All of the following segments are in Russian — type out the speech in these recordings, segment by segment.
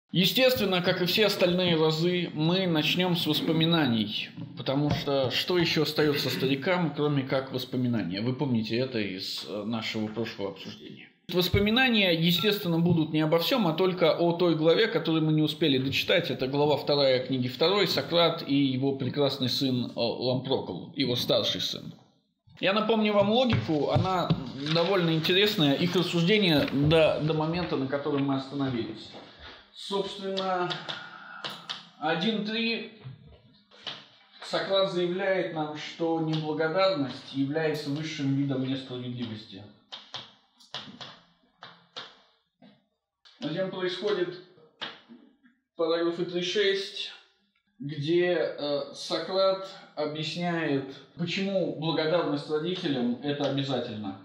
Естественно, как и все остальные разы, мы начнем с воспоминаний, потому что еще остается старикам, кроме как воспоминания? Вы помните это из нашего прошлого обсуждения. Воспоминания, естественно, будут не обо всем, а только о той главе, которую мы не успели дочитать. Это глава 2 книги 2, Сократ и его прекрасный сын Лампрокл, его старший сын. Я напомню вам логику, она довольно интересная, их рассуждение до момента, на котором мы остановились. Собственно, 1.3 Сократ заявляет нам, что неблагодарность является высшим видом несправедливости. Затем происходит параграф 3.6, где Сократ объясняет, почему благодарность родителям – это обязательно.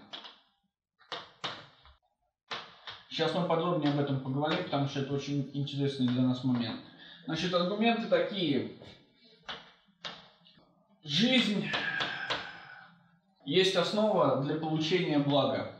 Сейчас мы подробнее об этом поговорим, потому что это очень интересный для нас момент. Значит, аргументы такие. Жизнь есть основа для получения блага.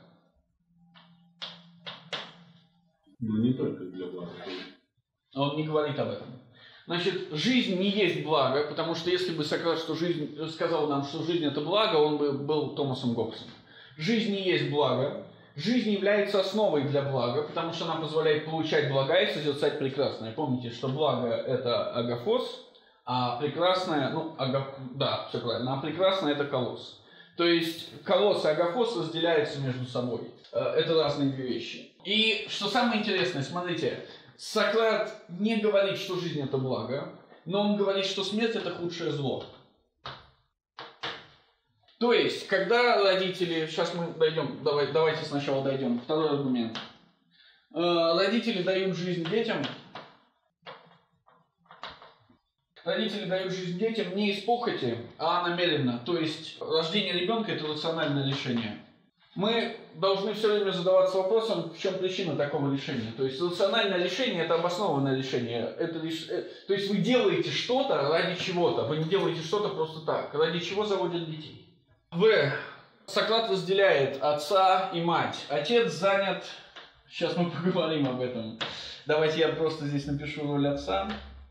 Но не только для блага. Он не говорит об этом. Значит, жизнь не есть благо, потому что если бы Сократ сказал нам, что жизнь это благо, он бы был Томасом Гоббсом. Жизнь не есть благо. Жизнь является основой для блага, потому что она позволяет получать блага и созерцать прекрасное. Помните, что благо это агофос, а прекрасное, все правильно, а прекрасное это колосс. То есть колосс и агофос разделяются между собой. Это разные две вещи. И что самое интересное, смотрите, Сократ не говорит, что жизнь это благо, но он говорит, что смерть это худшее зло. То есть, когда родители, сейчас мы дойдем, давайте сначала дойдем, второй аргумент. Родители дают жизнь детям. Родители дают жизнь детям не из похоти, а намеренно. То есть, рождение ребенка – это рациональное решение. Мы должны все время задаваться вопросом, в чем причина такого решения. То есть, рациональное решение – это обоснованное решение. То есть, вы делаете что-то ради чего-то. Вы не делаете что-то просто так. Ради чего заводят детей. Сократ разделяет отца и мать. Отец занят... Сейчас мы поговорим об этом. Давайте я просто здесь напишу роль отца.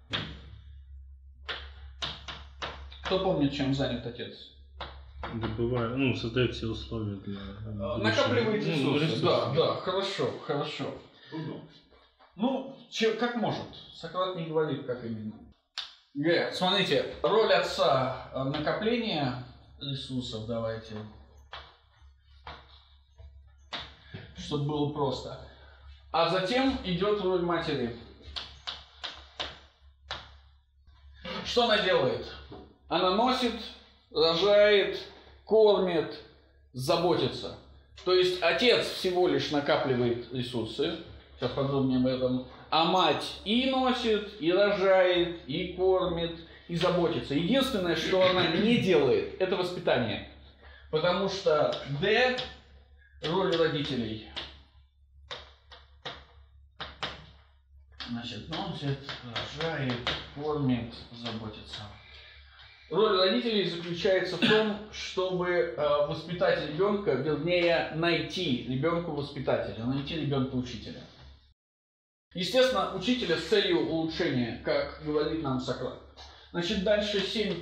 Кто помнит, чем занят отец? Добывает, создает все условия для... Накапливает ресурсы. Да, хорошо. Как может. Сократ не говорит, как именно. Смотрите, роль отца накопление ресурсов, давайте, чтобы было просто. А затем идет роль матери. Что она делает? Она носит, рожает, кормит, заботится. То есть отец всего лишь накапливает ресурсы, сейчас подробнее об этом, а мать и носит, и рожает, и кормит, и заботится. Единственное, что она не делает, это воспитание. Потому что роль родителей. Значит, носит, рожает, кормит, заботится. Роль родителей заключается в том, чтобы воспитать ребенка, вернее, найти ребенку воспитателя, найти ребенка учителя. Естественно, учителя с целью улучшения, как говорит нам Сократ. Значит, дальше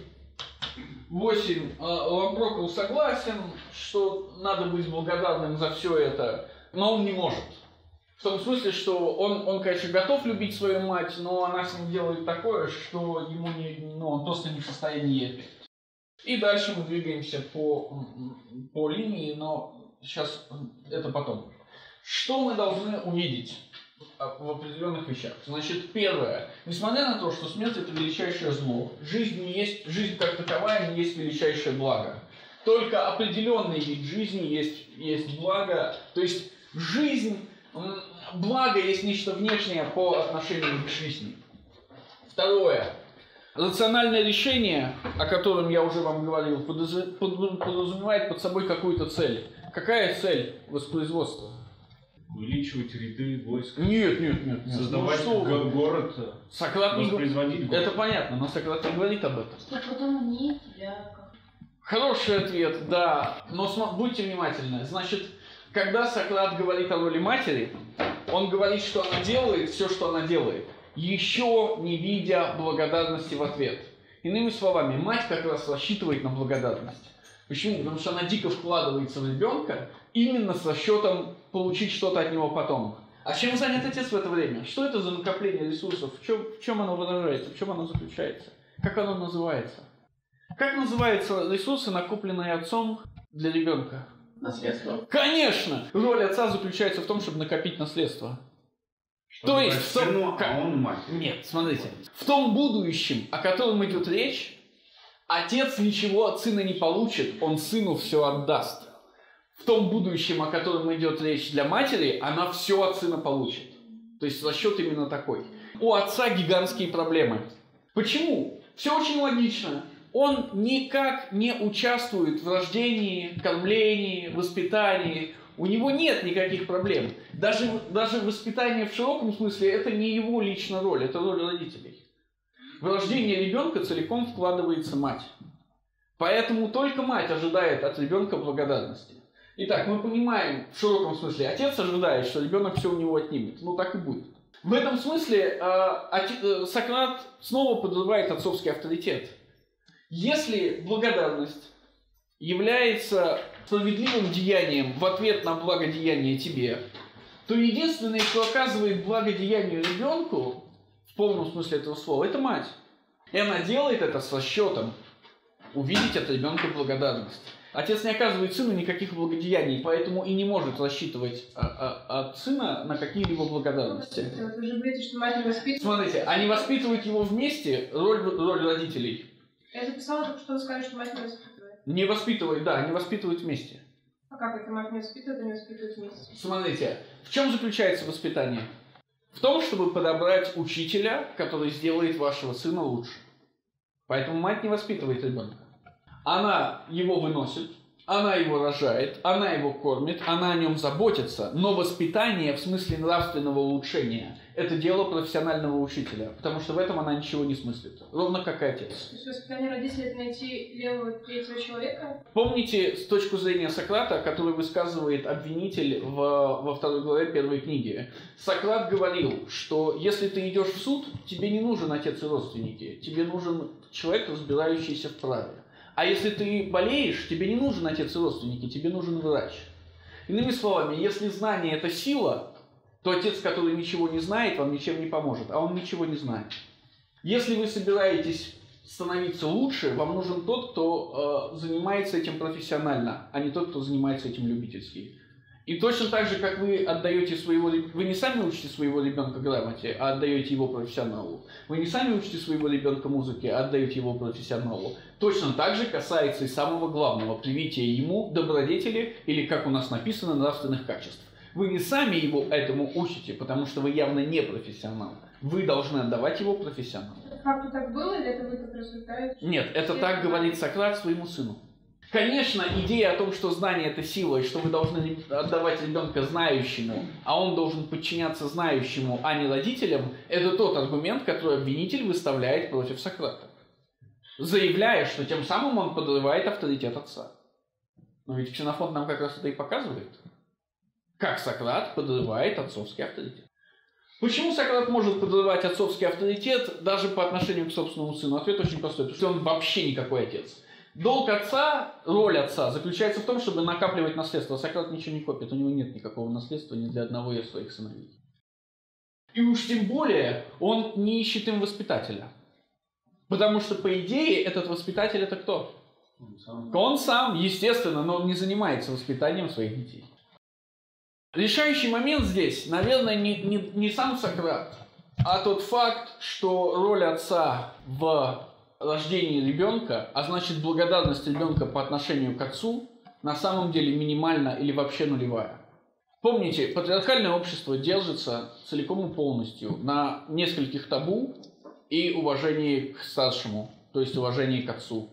7.8. Лампрокл согласен, что надо быть благодарным за все это, но он не может. В том смысле, что он, конечно, готов любить свою мать, но она с ним делает такое, что он просто не в состоянии ей. И дальше мы двигаемся по линии, но сейчас это потом. Что мы должны увидеть в определенных вещах? Значит, первое. Несмотря на то, что смерть это величайшее зло, жизнь как таковая не есть величайшее благо. Только определенный вид жизни есть благо. То есть благо есть нечто внешнее по отношению к жизни. Второе. Рациональное решение, о котором я уже вам говорил, подразумевает под собой какую-то цель. Какая цель воспроизводства? Увеличивать ряды войск. Нет. Создавать город. Сократ воспроизводить город. Это понятно, но Сократ не говорит об этом. Что потом не тебя. Хороший ответ, да. Но будьте внимательны. Значит, когда Сократ говорит о роли матери, он говорит, что она делает все, что она делает. еще не видя благодарности в ответ. Иными словами, мать как раз рассчитывает на благодарность. Почему? Потому что она дико вкладывается в ребенка именно с расчетом получить что-то от него потом. А чем занят отец в это время? Что это за накопление ресурсов? В чем оно выражается? В чем оно заключается? Как оно называется? Как называются ресурсы, накопленные отцом для ребенка? Наследство. Конечно! Роль отца заключается в том, чтобы накопить наследство. То есть, в том... он мать. Нет, смотрите. В том будущем, о котором идет речь, отец ничего от сына не получит, он сыну все отдаст. В том будущем, о котором идет речь для матери, она все от сына получит. То есть расчет именно такой. У отца гигантские проблемы. Почему? Все очень логично. Он никак не участвует в рождении, кормлении, воспитании. У него нет никаких проблем. Даже воспитание в широком смысле это не его личная роль, это роль родителей. В рождение ребенка целиком вкладывается мать. Поэтому только мать ожидает от ребенка благодарности. Итак, мы понимаем в широком смысле, отец ожидает, что ребенок все у него отнимет. Ну так и будет. В этом смысле Сократ снова подрывает отцовский авторитет. Если благодарность является справедливым деянием в ответ на благодеяние тебе, то единственный, кто оказывает благодеяние ребенку, в полном смысле этого слова, это мать. И она делает это с расчетом увидеть от ребенка благодарность. Отец не оказывает сыну никаких благодеяний, поэтому и не может рассчитывать от сына на какие-либо благодарности. Вы же говорите, что мать не воспитывает. Смотрите, они воспитывают его вместе, роль родителей. Я записала только, что вы сказали, что мать не воспитывает. Не воспитывает, да, они воспитывают вместе. А как это мать не воспитывает, а не воспитывает вместе? Смотрите, в чем заключается воспитание? В том, чтобы подобрать учителя, который сделает вашего сына лучше. Поэтому мать не воспитывает ребенка. Она его выносит, она его рожает, она его кормит, она о нем заботится, но воспитание в смысле нравственного улучшения – это дело профессионального учителя, потому что в этом она ничего не смыслит, ровно как и отец. То есть воспитание родителей – это найти левого третьего человека? Помните с точки зрения Сократа, который высказывает обвинитель во 2 главе 1 книги? Сократ говорил, что если ты идешь в суд, тебе не нужен отец и родственники, тебе нужен человек, разбирающийся в праве. А если ты болеешь, тебе не нужен отец и родственники, тебе нужен врач. Иными словами, если знание – это сила, то отец, который ничего не знает, вам ничем не поможет, а он ничего не знает. Если вы собираетесь становиться лучше, вам нужен тот, кто занимается этим профессионально, а не тот, кто занимается этим любительски. И точно так же, как вы отдаете вы не сами учите своего ребенка грамоте, а отдаете его профессионалу. Вы не сами учите своего ребенка музыке, а отдаете его профессионалу. Точно так же касается и самого главного – привития ему добродетели или, как у нас написано, нравственных качеств. Вы не сами его этому учите, потому что вы явно не профессионал. Вы должны отдавать его профессионалу. Как-то так было, или это вы так рассуждаете? Нет, это так говорит Сократ своему сыну. Конечно, идея о том, что знание – это сила, и что вы должны отдавать ребенка знающему, а он должен подчиняться знающему, а не родителям, это тот аргумент, который обвинитель выставляет против Сократа, заявляя, что тем самым он подрывает авторитет отца. Но ведь Ксенофонт нам как раз это и показывает, как Сократ подрывает отцовский авторитет. Почему Сократ может подрывать отцовский авторитет даже по отношению к собственному сыну? Ответ очень простой, потому что он вообще никакой отец. Долг отца, роль отца заключается в том, чтобы накапливать наследство. Сократ ничего не копит, у него нет никакого наследства ни для одного из своих сыновей. И уж тем более он не ищет им воспитателя. Потому что, по идее, этот воспитатель это кто? Он сам, естественно, но он не занимается воспитанием своих детей. Решающий момент здесь, наверное, не сам Сократ, а тот факт, что роль отца в рождении ребенка, а значит благодарность ребенка по отношению к отцу, на самом деле минимальна или вообще нулевая. Помните, патриархальное общество держится целиком и полностью на нескольких табу и уважении к старшему, то есть уважении к отцу.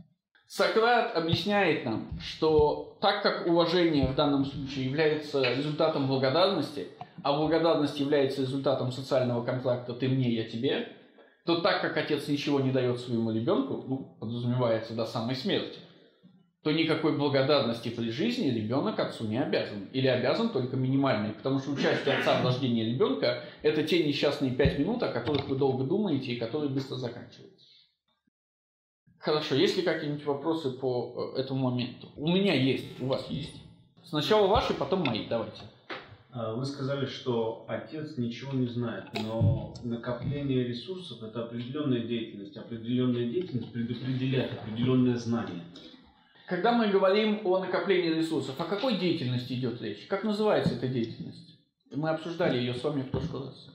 Сократ объясняет нам, что так как уважение в данном случае является результатом благодарности, а благодарность является результатом социального контракта «ты мне, я тебе», то так как отец ничего не дает своему ребенку, подразумевается до самой смерти, то никакой благодарности при жизни ребенок отцу не обязан. Или обязан только минимальной. Потому что участие отца в рождении ребенка – это те несчастные 5 минут, о которых вы долго думаете и которые быстро заканчиваются. Хорошо, есть ли какие-нибудь вопросы по этому моменту? У меня есть, у вас есть. Сначала ваши, потом мои. Давайте. Вы сказали, что отец ничего не знает, но накопление ресурсов – это определенная деятельность. Определенная деятельность предопределяет определенное знание. Когда мы говорим о накоплении ресурсов, о какой деятельности идет речь? Как называется эта деятельность? Мы обсуждали ее с вами в прошлый раз.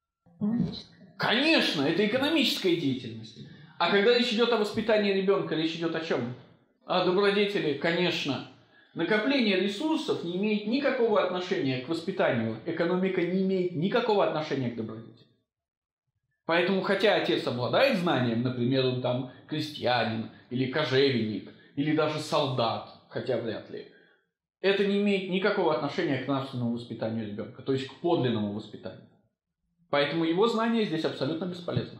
Конечно, это экономическая деятельность. А когда речь идет о воспитании ребенка, речь идет о чем? О добродетели, конечно. Накопление ресурсов не имеет никакого отношения к воспитанию. Экономика не имеет никакого отношения к добродетели. Поэтому, хотя отец обладает знанием, например, он там крестьянин или кожевенник, или даже солдат, хотя вряд ли, это не имеет никакого отношения к нравственному воспитанию ребенка, то есть к подлинному воспитанию. Поэтому его знание здесь абсолютно бесполезно.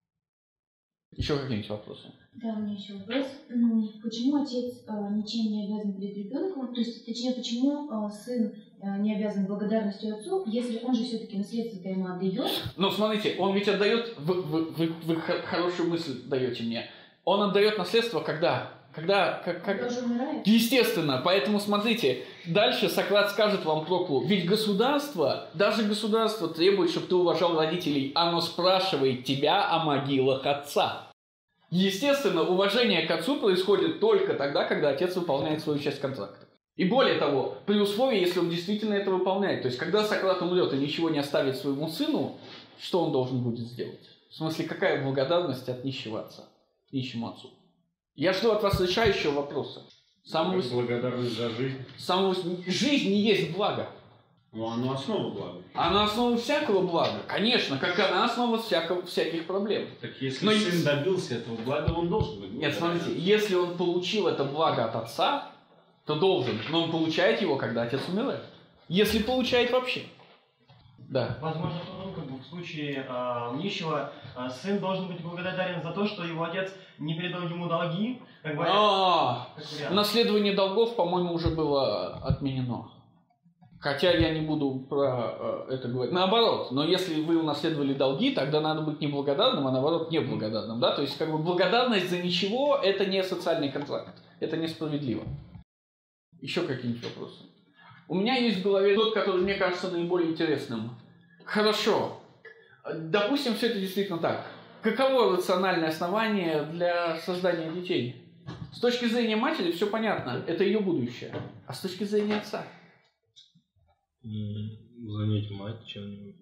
Еще какие-нибудь вопросы? Да, у меня еще вопрос. Почему отец ничем не обязан перед ребенком? То есть, точнее, почему сын не обязан благодарностью отцу, если он же все-таки наследство ему отдает? Ну, смотрите, он ведь отдает, вы хорошую мысль даете мне. Он отдает наследство когда? Когда Тоже умирает? Естественно, поэтому смотрите, дальше Сократ скажет вам Проклу, ведь государство, даже государство требует, чтобы ты уважал родителей, оно спрашивает тебя о могилах отца. Естественно, уважение к отцу происходит только тогда, когда отец выполняет свою часть контракта. И более того, при условии, если он действительно это выполняет. То есть, когда Сократ умрет и ничего не оставит своему сыну, что он должен будет сделать? В смысле, какая благодарность от нищего отца, нищему отцу? Я жду от вас решающего вопроса. Благодарность за жизнь. Жизнь не есть благо. Но оно основа блага. Она основа всякого блага, конечно, как она основа всяких проблем. Так если сын добился этого блага, он должен быть. Нет, смотрите, если он получил это благо от отца, то должен, но он получает его, когда отец умирает. Если получает вообще. Да. Возможно, в случае нищего сын должен быть благодарен за то, что его отец не передал ему долги. Наследование долгов, по-моему, уже было отменено. Хотя я не буду про это говорить. Наоборот, но если вы унаследовали долги, тогда надо быть не благодарным, а наоборот неблагодарным. Да? То есть как бы благодарность за ничего – это не социальный контракт. Это несправедливо. Еще какие-нибудь вопросы? У меня есть в голове тот, который мне кажется наиболее интересным. Хорошо. Допустим, все это действительно так. Каково рациональное основание для создания детей? С точки зрения матери все понятно. Это ее будущее. А с точки зрения отца? Занять мать чем-нибудь.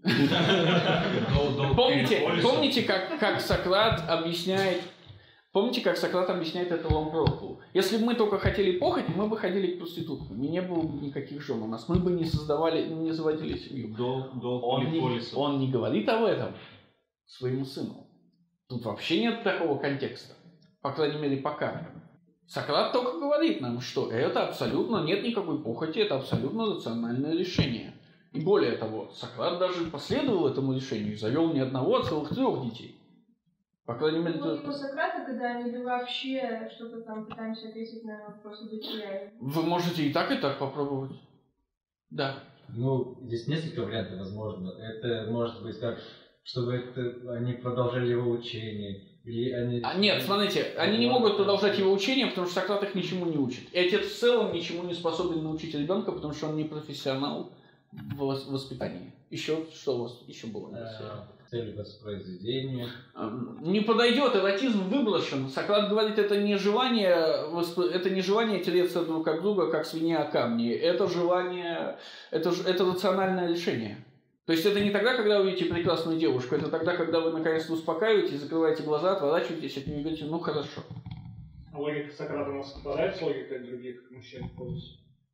Помните, как Сократ объясняет... Помните, как Сократ объясняет это Лампроклу? Если бы мы только хотели похоть, мы бы ходили к проституткам. И не было бы никаких жен у нас. Мы бы не заводили семью. Он не говорит об этом своему сыну. Тут вообще нет такого контекста. По крайней мере, пока. Сократ только говорит нам, что это абсолютно нет никакой похоти, это абсолютно рациональное решение. И более того, Сократ даже последовал этому решению и завел не одного, а целых 3 детей. По крайней мере, логику Сократа, когда они вообще что-то там пытаемся ответить на вопросы бытия. Вы можете и так попробовать. Да. Ну, здесь несколько вариантов возможно. Это может быть как, чтобы они продолжали его учение. Или они... Нет, смотрите, они не могут продолжать его учение, потому что Сократ их ничему не учит. И отец в целом ничему не способен научить ребенка, потому что он не профессионал в воспитании. Еще что у вас еще было? Цель воспроизведения. Не подойдет, эротизм выброшен. Сократ говорит, это не желание тереться друг от друга, как свинья о камни. Это желание, это рациональное решение. То есть это не тогда, когда вы видите прекрасную девушку, это тогда, когда вы наконец-то успокаиваетесь, закрываете глаза, отворачиваетесь от нее и говорите, ну хорошо. А логика Сократа у нас совпадает с логикой других мужчин полностью?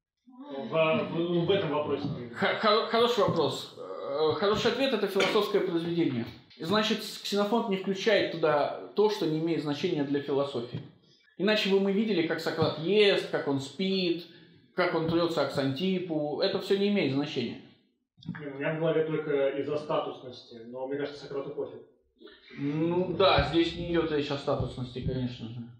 В этом вопросе. Хороший вопрос. Хороший ответ – это философское произведение. Значит, Ксенофонт не включает туда то, что не имеет значения для философии. Иначе бы мы видели, как Сократ ест, как он спит, как он трется к Ксантипу. Это все не имеет значения. У меня в голове только из-за статусности, но мне кажется, Сократу пофиг. Ну да, здесь не идет речь о статусности, конечно же.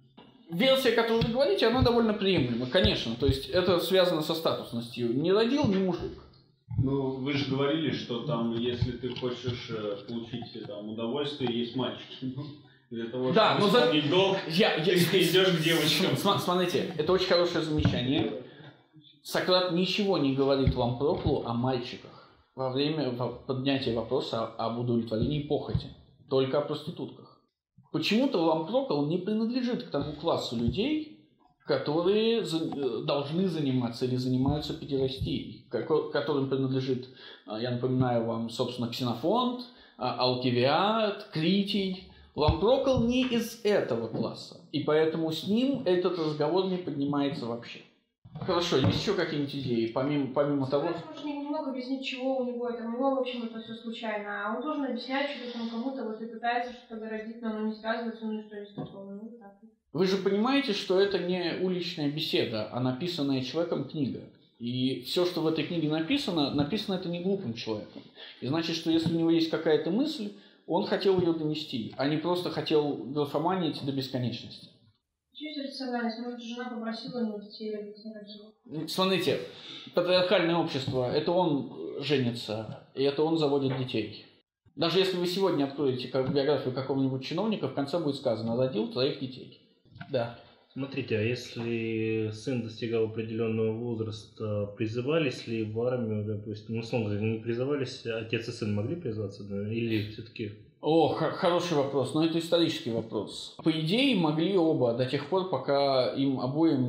версия, которую вы говорите, она довольно приемлема, конечно. То есть это связано со статусностью. Не родил, не мужик. Ну, вы же говорили, что там, если ты хочешь получить там удовольствие, есть мальчики. Для того, Да, чтобы исполнить долг, ты идешь к девочкам. Смотрите, это очень хорошее замечание. Сократ ничего не говорит Лампроклу о мальчиках во время поднятия вопроса об удовлетворении похоти. Только о проститутках. Почему-то Лампрокл не принадлежит к тому классу людей, которые должны заниматься или занимаются педерастией, которым принадлежит, я напоминаю вам, собственно, Ксенофонт, Алкивиад, Критий. Лампрокл не из этого класса, и поэтому с ним этот разговор не поднимается вообще. Хорошо, есть еще какие-нибудь идеи, помимо того... Можно немного объяснить, чего у него это. У него, в общем, это все случайно. А он должен объяснять, что там кому-то вот и пытается что-то городить, но оно не связывается, ну и что есть такого. Ну, так. Вы же понимаете, что это не уличная беседа, а написанная человеком книга. И все, что в этой книге написано это не глупым человеком. И значит, что если у него есть какая-то мысль, он хотел ее донести, а не просто хотел графоманить до бесконечности. Чуть рациональность. Может, жена попросила ему детей родить, не родила. Смотрите, патриархальное общество, это он женится, и это он заводит детей. Даже если вы сегодня откроете биографию какого-нибудь чиновника, в конце будет сказано: родил 3 детей. Да. Смотрите, а если сын достигал определенного возраста, призывались ли в армию, допустим, условно говоря, не призывались, отец и сын могли призываться, да? Или все-таки... Хороший вопрос, но это исторический вопрос. По идее, могли оба до тех пор, пока им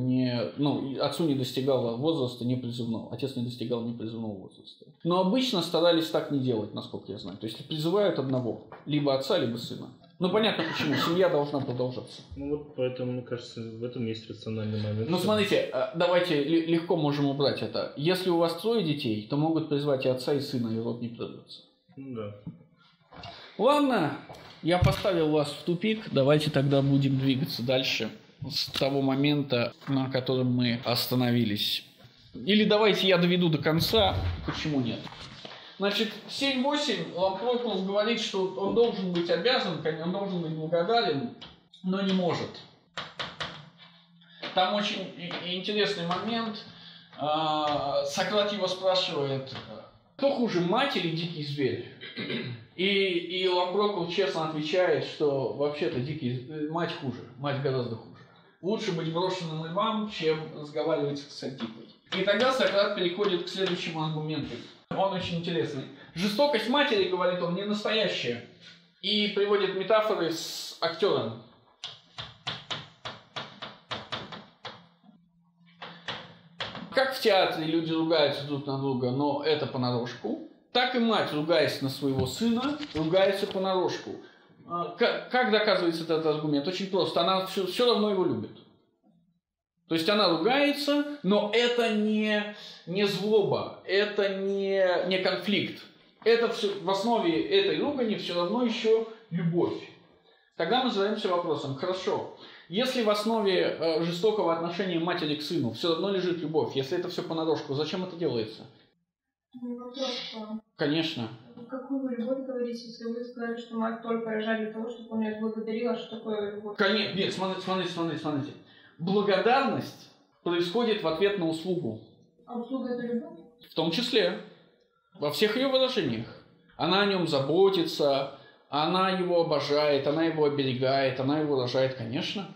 обоим отцу не достигал возраста непризывного, отец не достигал непризывного возраста. Но обычно старались так не делать, насколько я знаю. То есть призывают одного, либо отца, либо сына. Ну, понятно почему, семья должна продолжаться. Ну вот поэтому, мне кажется, в этом есть рациональный момент. Ну, смотрите, давайте легко можем убрать это. Если у вас 3 детей, то могут призвать и отца, и сына, и род не придется. Ну да. Ладно, я поставил вас в тупик, давайте тогда будем двигаться дальше с того момента, на котором мы остановились. Или давайте я доведу до конца, почему нет. Значит, 7.8 Лампрокл говорит, что он должен быть обязан, он должен быть благодарен, но не может. Там очень интересный момент. Сократ его спрашивает: кто хуже, мать или дикий зверь? И Лампрокл честно отвечает, что вообще-то мать хуже, мать гораздо хуже. Лучше быть брошенным львам, чем разговаривать с Антипой. И тогда Сократ переходит к следующему аргументу. Он очень интересный. Жестокость матери, говорит он, не настоящая. И приводит метафоры с актером. Как в театре люди ругаются друг на друга, но это понарошку, так и мать, ругаясь на своего сына, ругается понарошку. Как доказывается этот аргумент? Очень просто. Она все равно его любит. То есть она ругается, но это не злоба, это не конфликт. Это в основе этой ругани все равно еще любовь. Тогда мы задаемся вопросом: хорошо, если в основе жестокого отношения матери к сыну все равно лежит любовь, если это все понарошку, зачем это делается? Вопрос к вам. Конечно. Какую вы любовь говорите, если вы сказали, что мать только рожали для того, чтобы он ее благодарила, что такое любовь? Конечно. Нет, смотрите. Благодарность происходит в ответ на услугу. А услуга — это любовь? В том числе. Во всех ее выражениях. Она о нем заботится, она его обожает, она его оберегает, она его рожает, конечно.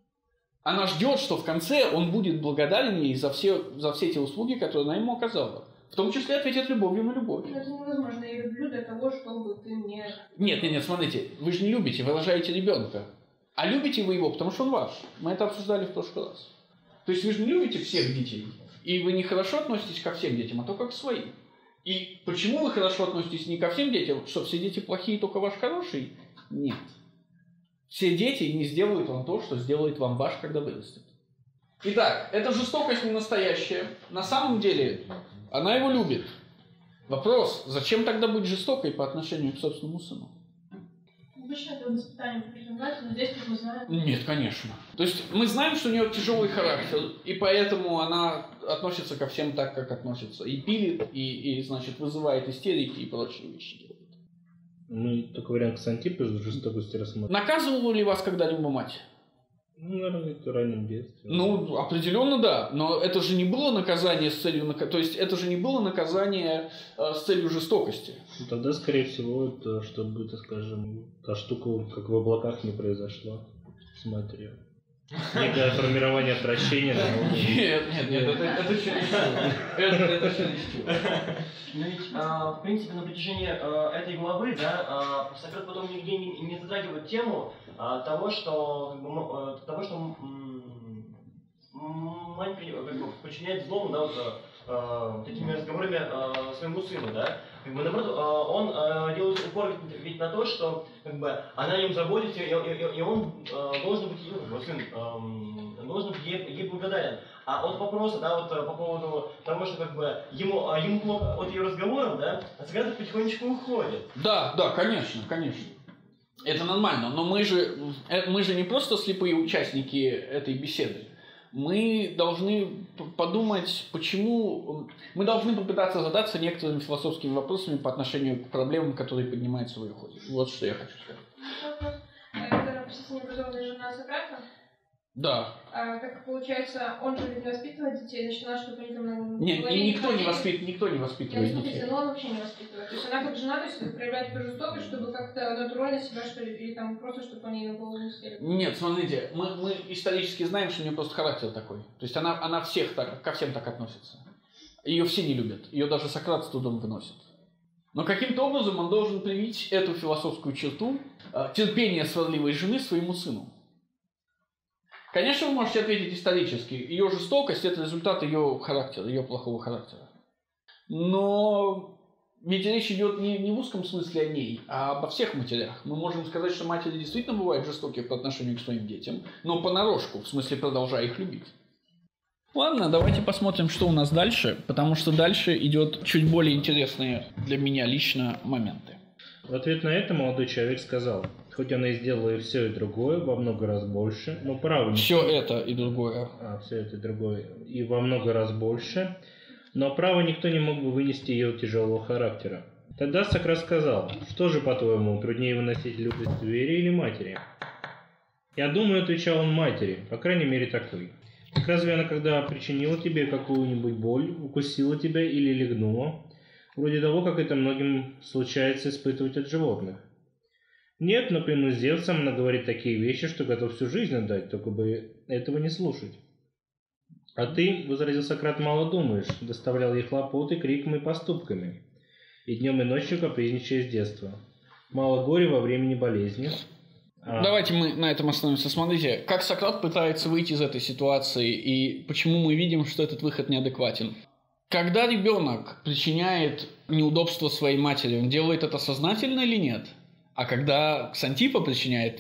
Она ждет, что в конце он будет благодарен ей за все те услуги, которые она ему оказала. В том числе ответит любовью на любовь. Это невозможно. Я люблю для того, чтобы ты мне... Нет, смотрите. Вы же не любите, вы рожаете ребенка. А любите вы его, потому что он ваш. Мы это обсуждали в прошлый раз. То есть вы же не любите всех детей. И вы не хорошо относитесь ко всем детям, а только к своим. И почему вы хорошо относитесь не ко всем детям? Что все дети плохие, только ваш хороший? Нет. Все дети не сделают вам то, что сделает вам ваш, когда вырастет. Итак, эта жестокость не настоящая. На самом деле она его любит. Вопрос: зачем тогда быть жестокой по отношению к собственному сыну? Обычно это воспитание подразумевается, но здесь, как мы знаем... Нет, конечно. То есть мы знаем, что у нее тяжелый характер, и поэтому она относится ко всем так, как относится. И пилит, и значит, вызывает истерики и прочие вещи делает. Мы только вариант с Антипой жестокости рассмотрим. Наказывала ли вас когда-либо мать? Ну, наверное, это в раннем детстве. Ну, определенно да, но это же не было наказание с целью, то есть это же не было наказание с целью жестокости. Ну, тогда, скорее всего, это, чтобы, так скажем, та штука, как в облаках, не произошла с матерью. Некое формирование отвращения. Нет, это чересчур. Это чересчур. Но ведь, в принципе, на протяжении этой главы, да, Сократ потом нигде не затрагивает тему того, что мать подчиняет злому, да, вот, такими разговорами своему сыну, да. Как бы, наоборот, он делает упор ведь на то, что как бы, она о нем заботится, и он должен быть, сын, должен быть ей благодарен. А от вопроса, да, вот по поводу того, что как бы ему плохо от ее разговоров, да, Сократ потихонечку уходит. Да, конечно. Это нормально, но мы же не просто слепые участники этой беседы. Мы должны подумать, почему... Мы должны попытаться задаться некоторыми философскими вопросами по отношению к проблемам, которые поднимаются в Иеходе. Вот что я хочу сказать. Это вообще необразованная жена Сократа? Да. Так получается, он же ведь не воспитывает детей, значит, надо, чтобы они там... Нет, и никто не воспитывает детей. Но он вообще не воспитывает. То есть она как жена, то есть проявляет эту жестокость, чтобы как-то натурально себя, что ли, или там просто, чтобы они на голову не сели. Нет, смотрите, мы исторически знаем, что у нее просто характер такой. То есть она ко всем так относится. Ее все не любят. Ее даже Сократ с трудом выносит. Но каким-то образом он должен привить эту философскую черту терпения сварливой жены своему сыну. Конечно, вы можете ответить исторически. Ее жестокость – это результат ее характера, ее плохого характера. Но ведь речь идет не в узком смысле о ней, а обо всех матерях. Мы можем сказать, что матери действительно бывают жестокие по отношению к своим детям, но понарошку, в смысле продолжая их любить. Ладно, давайте посмотрим, что у нас дальше, потому что дальше идет чуть более интересные для меня лично моменты. В ответ на это молодой человек сказал: хоть она и сделала и все, и другое, во много раз больше, но право... Все это и другое. Все это и другое. И во много раз больше, но право никто не мог бы вынести ее тяжелого характера. Тогда Сократ сказал: что же, по-твоему, труднее выносить лютость двери или матери? Я думаю, отвечал он, матери, по крайней мере такой. Так разве она когда причинила тебе какую-нибудь боль, укусила тебя или легнула? Вроде того, как это многим случается испытывать от животных. Нет, но клянусь Зевсом, она говорит такие вещи, что готов всю жизнь отдать, только бы этого не слушать. А ты, возразил Сократ, мало думаешь, доставлял ей хлопоты криком и поступками, и днем и ночью капризничая с детства. Мало горя во времени болезни. Давайте мы на этом остановимся. Смотрите, как Сократ пытается выйти из этой ситуации, и почему мы видим, что этот выход неадекватен. Когда ребенок причиняет неудобство своей матери, он делает это сознательно или нет? А когда Ксантиппа причиняет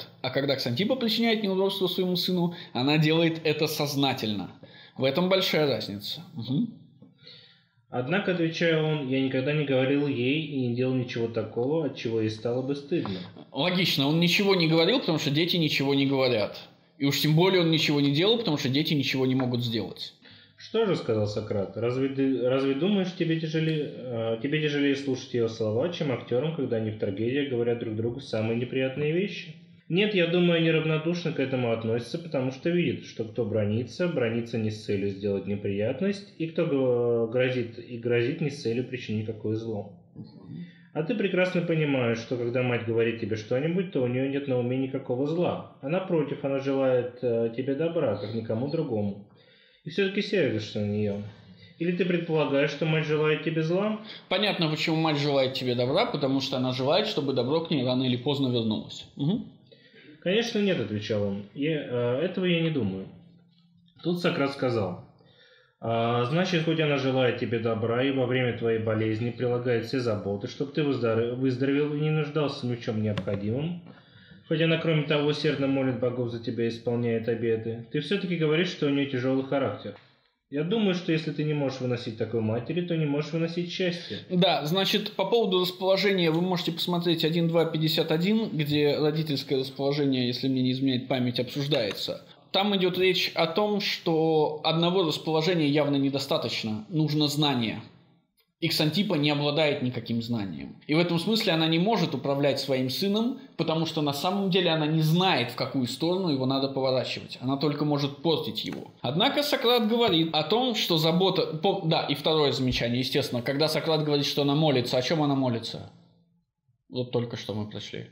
неудобство своему сыну, она делает это сознательно. В этом большая разница. Угу. Однако, отвечая он, я никогда не говорил ей и не делал ничего такого, от чего ей стало бы стыдно. Логично, он ничего не говорил, потому что дети ничего не говорят. И уж тем более он ничего не делал, потому что дети ничего не могут сделать. Что же, сказал Сократ, разве думаешь, тебе тяжелее слушать ее слова, чем актерам, когда они в трагедиях говорят друг другу самые неприятные вещи? Нет, я думаю, они равнодушно к этому относятся, потому что видят, что кто бранится не с целью сделать неприятность, и кто грозит не с целью причинить какое зло. А ты прекрасно понимаешь, что когда мать говорит тебе что-нибудь, то у нее нет на уме никакого зла. А напротив, она желает тебе добра, как никому другому. И все-таки сердишься на нее. Или ты предполагаешь, что мать желает тебе зла? Понятно, почему мать желает тебе добра, потому что она желает, чтобы добро к ней рано или поздно вернулось. Угу. Конечно, нет, отвечал он. Этого я не думаю. Тут Сократ сказал: значит, хоть она желает тебе добра и во время твоей болезни прилагает все заботы, чтобы ты выздоровел и не нуждался ни в чем необходимом, хоть она, кроме того, усердно молит богов за тебя и исполняет обеты, ты все-таки говоришь, что у нее тяжелый характер. Я думаю, что если ты не можешь выносить такой матери, то не можешь выносить счастье. Да, значит, по поводу расположения вы можете посмотреть 1.2.51, где родительское расположение, если мне не изменяет память, обсуждается. Там идет речь о том, что одного расположения явно недостаточно, нужно знание. Иксантипа не обладает никаким знанием. И в этом смысле она не может управлять своим сыном, потому что на самом деле она не знает, в какую сторону его надо поворачивать. Она только может портить его. Однако Сократ говорит о том, что забота... Да, и второе замечание, естественно. Когда Сократ говорит, что она молится, о чем она молится? Вот только что мы прочли.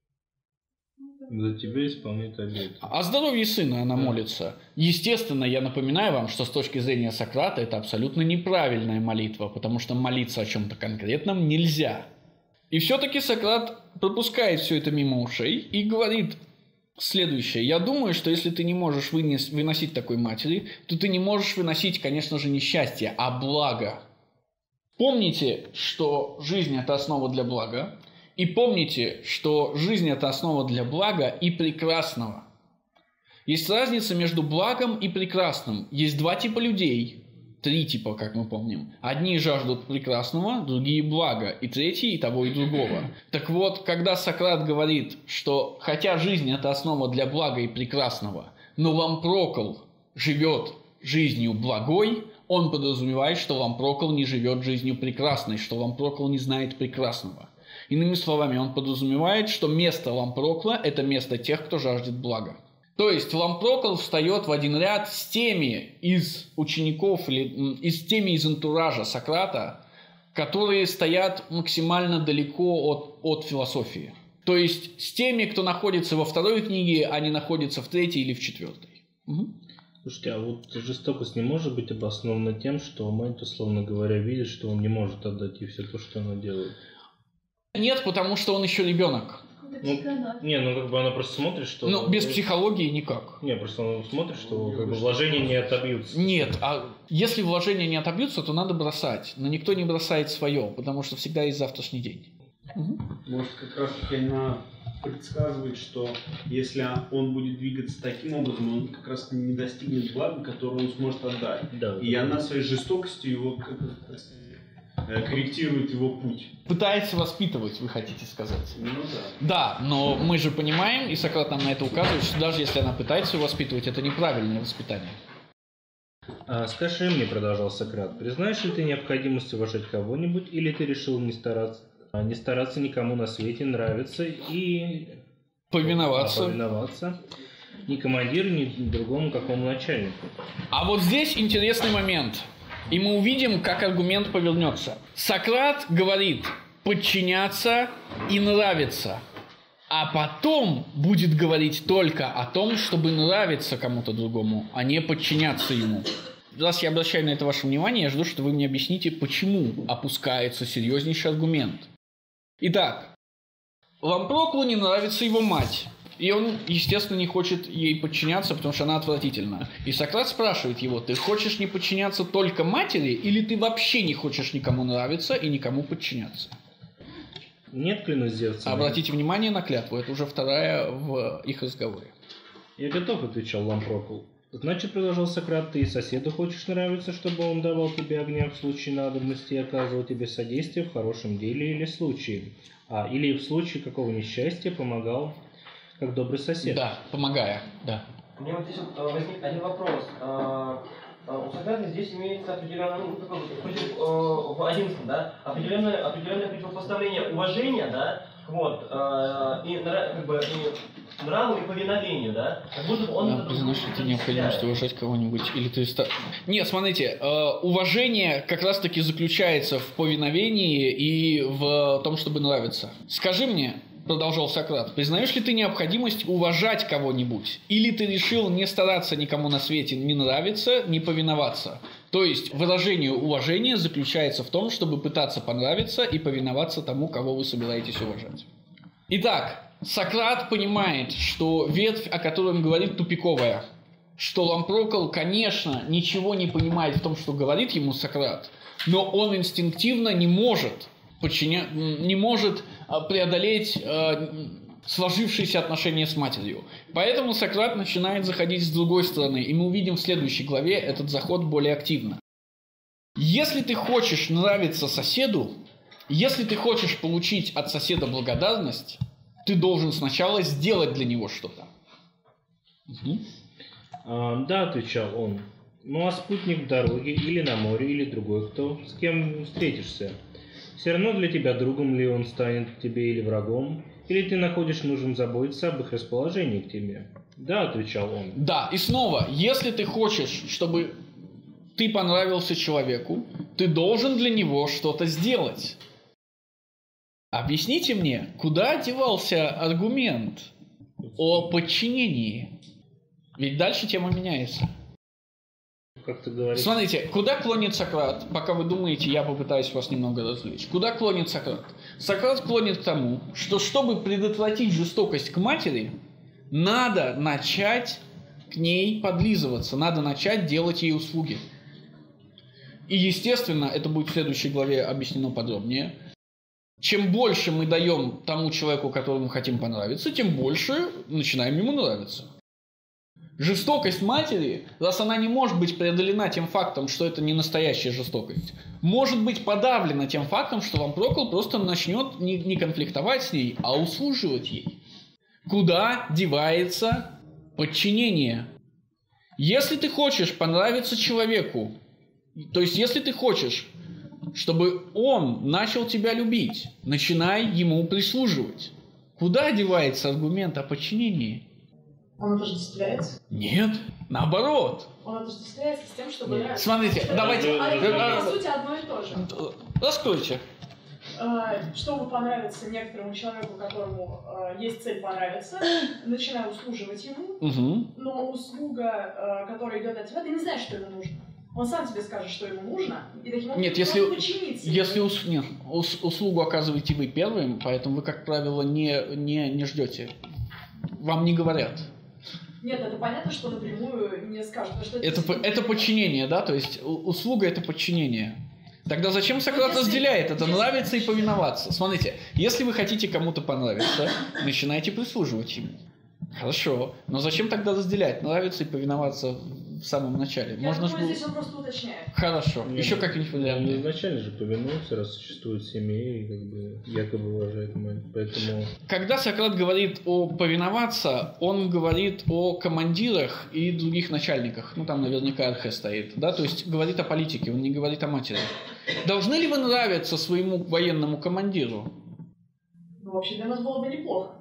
За тебя исполнит обет. О здоровье сына она молится. Естественно, я напоминаю вам, что с точки зрения Сократа это абсолютно неправильная молитва, потому что молиться о чем-то конкретном нельзя. И все-таки Сократ пропускает все это мимо ушей и говорит следующее. Я думаю, что если ты не можешь выносить такой матери, то ты не можешь выносить, конечно же, не счастье, а благо. Помните, что жизнь – это основа для блага. И помните, что жизнь – это основа для блага и прекрасного. Есть разница между благом и прекрасным. Есть два типа людей. Три типа, как мы помним. Одни жаждут прекрасного, другие – блага. И третий – и того, и другого. Так вот, когда Сократ говорит, что хотя жизнь – это основа для блага и прекрасного, но Лампрокл живет жизнью благой, он подразумевает, что Лампрокл не живет жизнью прекрасной, что Лампрокл не знает прекрасного. Иными словами, он подразумевает, что место Лампрокла – это место тех, кто жаждет блага. То есть Лампрокл встает в один ряд с теми из учеников или с теми из антуража Сократа, которые стоят максимально далеко от философии. То есть с теми, кто находится во второй книге, а не находится в третьей или в четвертой. Угу. Слушайте, а вот жестокость не может быть обоснована тем, что мать, условно говоря, видит, что он не может отдать ей все то, что она делает? Нет, потому что он еще ребенок. Как бы она просто смотрит, что... Ну, без психологии никак. Не, просто она смотрит, что как бы вложения не отобьются. Нет, а если вложения не отобьются, то надо бросать. Но никто не бросает свое, потому что всегда есть завтрашний день. Угу. Может, как раз таки она предсказывает, что если он будет двигаться таким образом, он как раз не достигнет блага, которое он сможет отдать. Да, и она своей жестокостью его корректирует его путь. Пытается воспитывать, вы хотите сказать? Ну да. Да, но мы же понимаем, и Сократ нам на это указывает, что даже если она пытается его воспитывать, это неправильное воспитание. Скажи мне, продолжал Сократ, признаешь ли ты необходимость уважать кого-нибудь, или ты решил не стараться никому на свете нравиться и повиноваться ни командиру, ни другому какому начальнику? А вот здесь интересный момент. И мы увидим, как аргумент повернется. Сократ говорит подчиняться и нравиться. А потом будет говорить только о том, чтобы нравиться кому-то другому, а не подчиняться ему. Раз я обращаю на это ваше внимание, я жду, что вы мне объясните, почему опускается серьезнейший аргумент. Итак, Лампроклу не нравится его мать. И он, естественно, не хочет ей подчиняться, потому что она отвратительна. И Сократ спрашивает его: ты хочешь не подчиняться только матери, или ты вообще не хочешь никому нравиться и никому подчиняться? Нет, клянусь Зевсом. Обратите внимание на клятву, это уже вторая в их разговоре. Я готов, отвечал Лампрокл. Значит, продолжал Сократ, ты и соседу хочешь нравиться, чтобы он давал тебе огня в случае надобности и оказывал тебе содействие в хорошем деле или случае. Или в случае какого несчастья помогал как добрый сосед. Да, помогая, да. У меня вот здесь вот возник один вопрос. У Сократа здесь имеется определенное, в 11, да, определенное противопоставление уважения, да, вот, и нраву и повиновению, да, как будто бы он... Признаешь ли ты необходимость уважать кого-нибудь, или ты... Нет, смотрите, уважение как раз-таки заключается в повиновении и в том, чтобы нравиться. Скажи мне, продолжал Сократ, признаешь ли ты необходимость уважать кого-нибудь? Или ты решил не стараться никому на свете не нравиться, не повиноваться? То есть выражение уважения заключается в том, чтобы пытаться понравиться и повиноваться тому, кого вы собираетесь уважать. Итак, Сократ понимает, что ветвь, о которой он говорит, тупиковая. Что Лампрокл, конечно, ничего не понимает в том, что говорит ему Сократ, но он инстинктивно не может преодолеть сложившиеся отношения с матерью. Поэтому Сократ начинает заходить с другой стороны, и мы увидим в следующей главе этот заход более активно. Если ты хочешь нравиться соседу, если ты хочешь получить от соседа благодарность, ты должен сначала сделать для него что-то. Да, отвечал он. Ну а спутник в дороге или на море, или другой кто, с кем встретишься? Все равно для тебя другом ли он станет тебе или врагом? Или ты находишь нужным заботиться об их расположении к тебе? Да, отвечал он. Да, и снова, если ты хочешь, чтобы ты понравился человеку, ты должен для него что-то сделать. Объясните мне, куда девался аргумент о подчинении? Ведь дальше тема меняется. Как ты говоришь? Смотрите, куда клонит Сократ, пока вы думаете, я попытаюсь вас немного развлечь. Куда клонит Сократ? Сократ клонит к тому, что чтобы предотвратить жестокость к матери, надо начать к ней подлизываться, надо начать делать ей услуги. И, естественно, это будет в следующей главе объяснено подробнее. Чем больше мы даем тому человеку, которому хотим понравиться, тем больше начинаем ему нравиться. Жестокость матери, раз она не может быть преодолена тем фактом, что это не настоящая жестокость, может быть подавлена тем фактом, что вам Прокл просто начнет не конфликтовать с ней, а услуживать ей. Куда девается подчинение? Если ты хочешь понравиться человеку, то есть если ты хочешь, чтобы он начал тебя любить, начинай ему прислуживать. Куда девается аргумент о подчинении? Он отождествляется? Нет, наоборот. Он отождествляется с тем, чтобы нравиться. Смотрите, давайте... по сути, одно и то же. Раскройте. Чтобы понравиться некоторому человеку, которому есть цель понравиться, начинай услуживать ему, но услуга, которая идет от тебя, ты не знаешь, что ему нужно. Он сам тебе скажет, что ему нужно, и таким образом нет, если услугу оказываете вы первым, поэтому вы, как правило, не ждете. Вам не говорят. Нет, это понятно, что напрямую не скажут. Что это подчинение, да? То есть услуга – это подчинение. Тогда зачем Сократ разделяет это? Нравится и повиноваться. Смотрите, если вы хотите кому-то понравиться, начинайте прислуживать ему. Хорошо, но зачем тогда разделять? Нравится и повиноваться в самом начале. Я думаю, здесь он просто уточняет. Хорошо. Еще как-нибудь варианты. Изначально же повинуются, раз существует семья и как бы якобы уважает мать. Поэтому... Когда Сократ говорит о повиноваться, он говорит о командирах и других начальниках. Ну, там наверняка архе стоит. Да? То есть говорит о политике, он не говорит о матери. Должны ли вы нравиться своему военному командиру? Ну, вообще для нас было бы неплохо.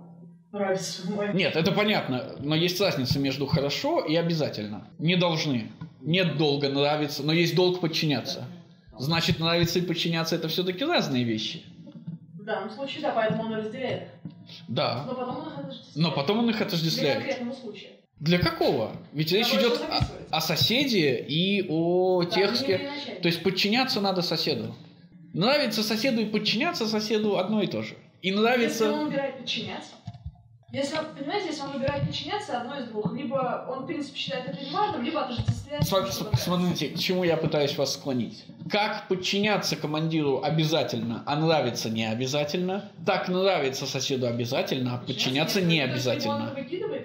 Нет, это понятно, но есть разница между хорошо и обязательно. Не должны. Нет долга нравиться, но есть долг подчиняться. Значит, нравиться и подчиняться – это все-таки разные вещи. В данном случае, да, поэтому он разделяет. Да. Но потом он их отождествляет. Но потом он их отождествляет. Для конкретного случая. Для какого? Ведь речь идет о соседе и о тех, то есть подчиняться надо соседу. Нравится соседу и подчиняться соседу одно и то же. И нравится... Если он выбирает подчиняться. Если он, понимаете, если он выбирает подчиняться, одно из двух. Либо он, в принципе, считает это неважным, либо отождествляет... Смотрите, к чему я пытаюсь вас склонить. Как подчиняться командиру обязательно, а нравится не обязательно, так нравится соседу обязательно, а подчиняться не обязательно.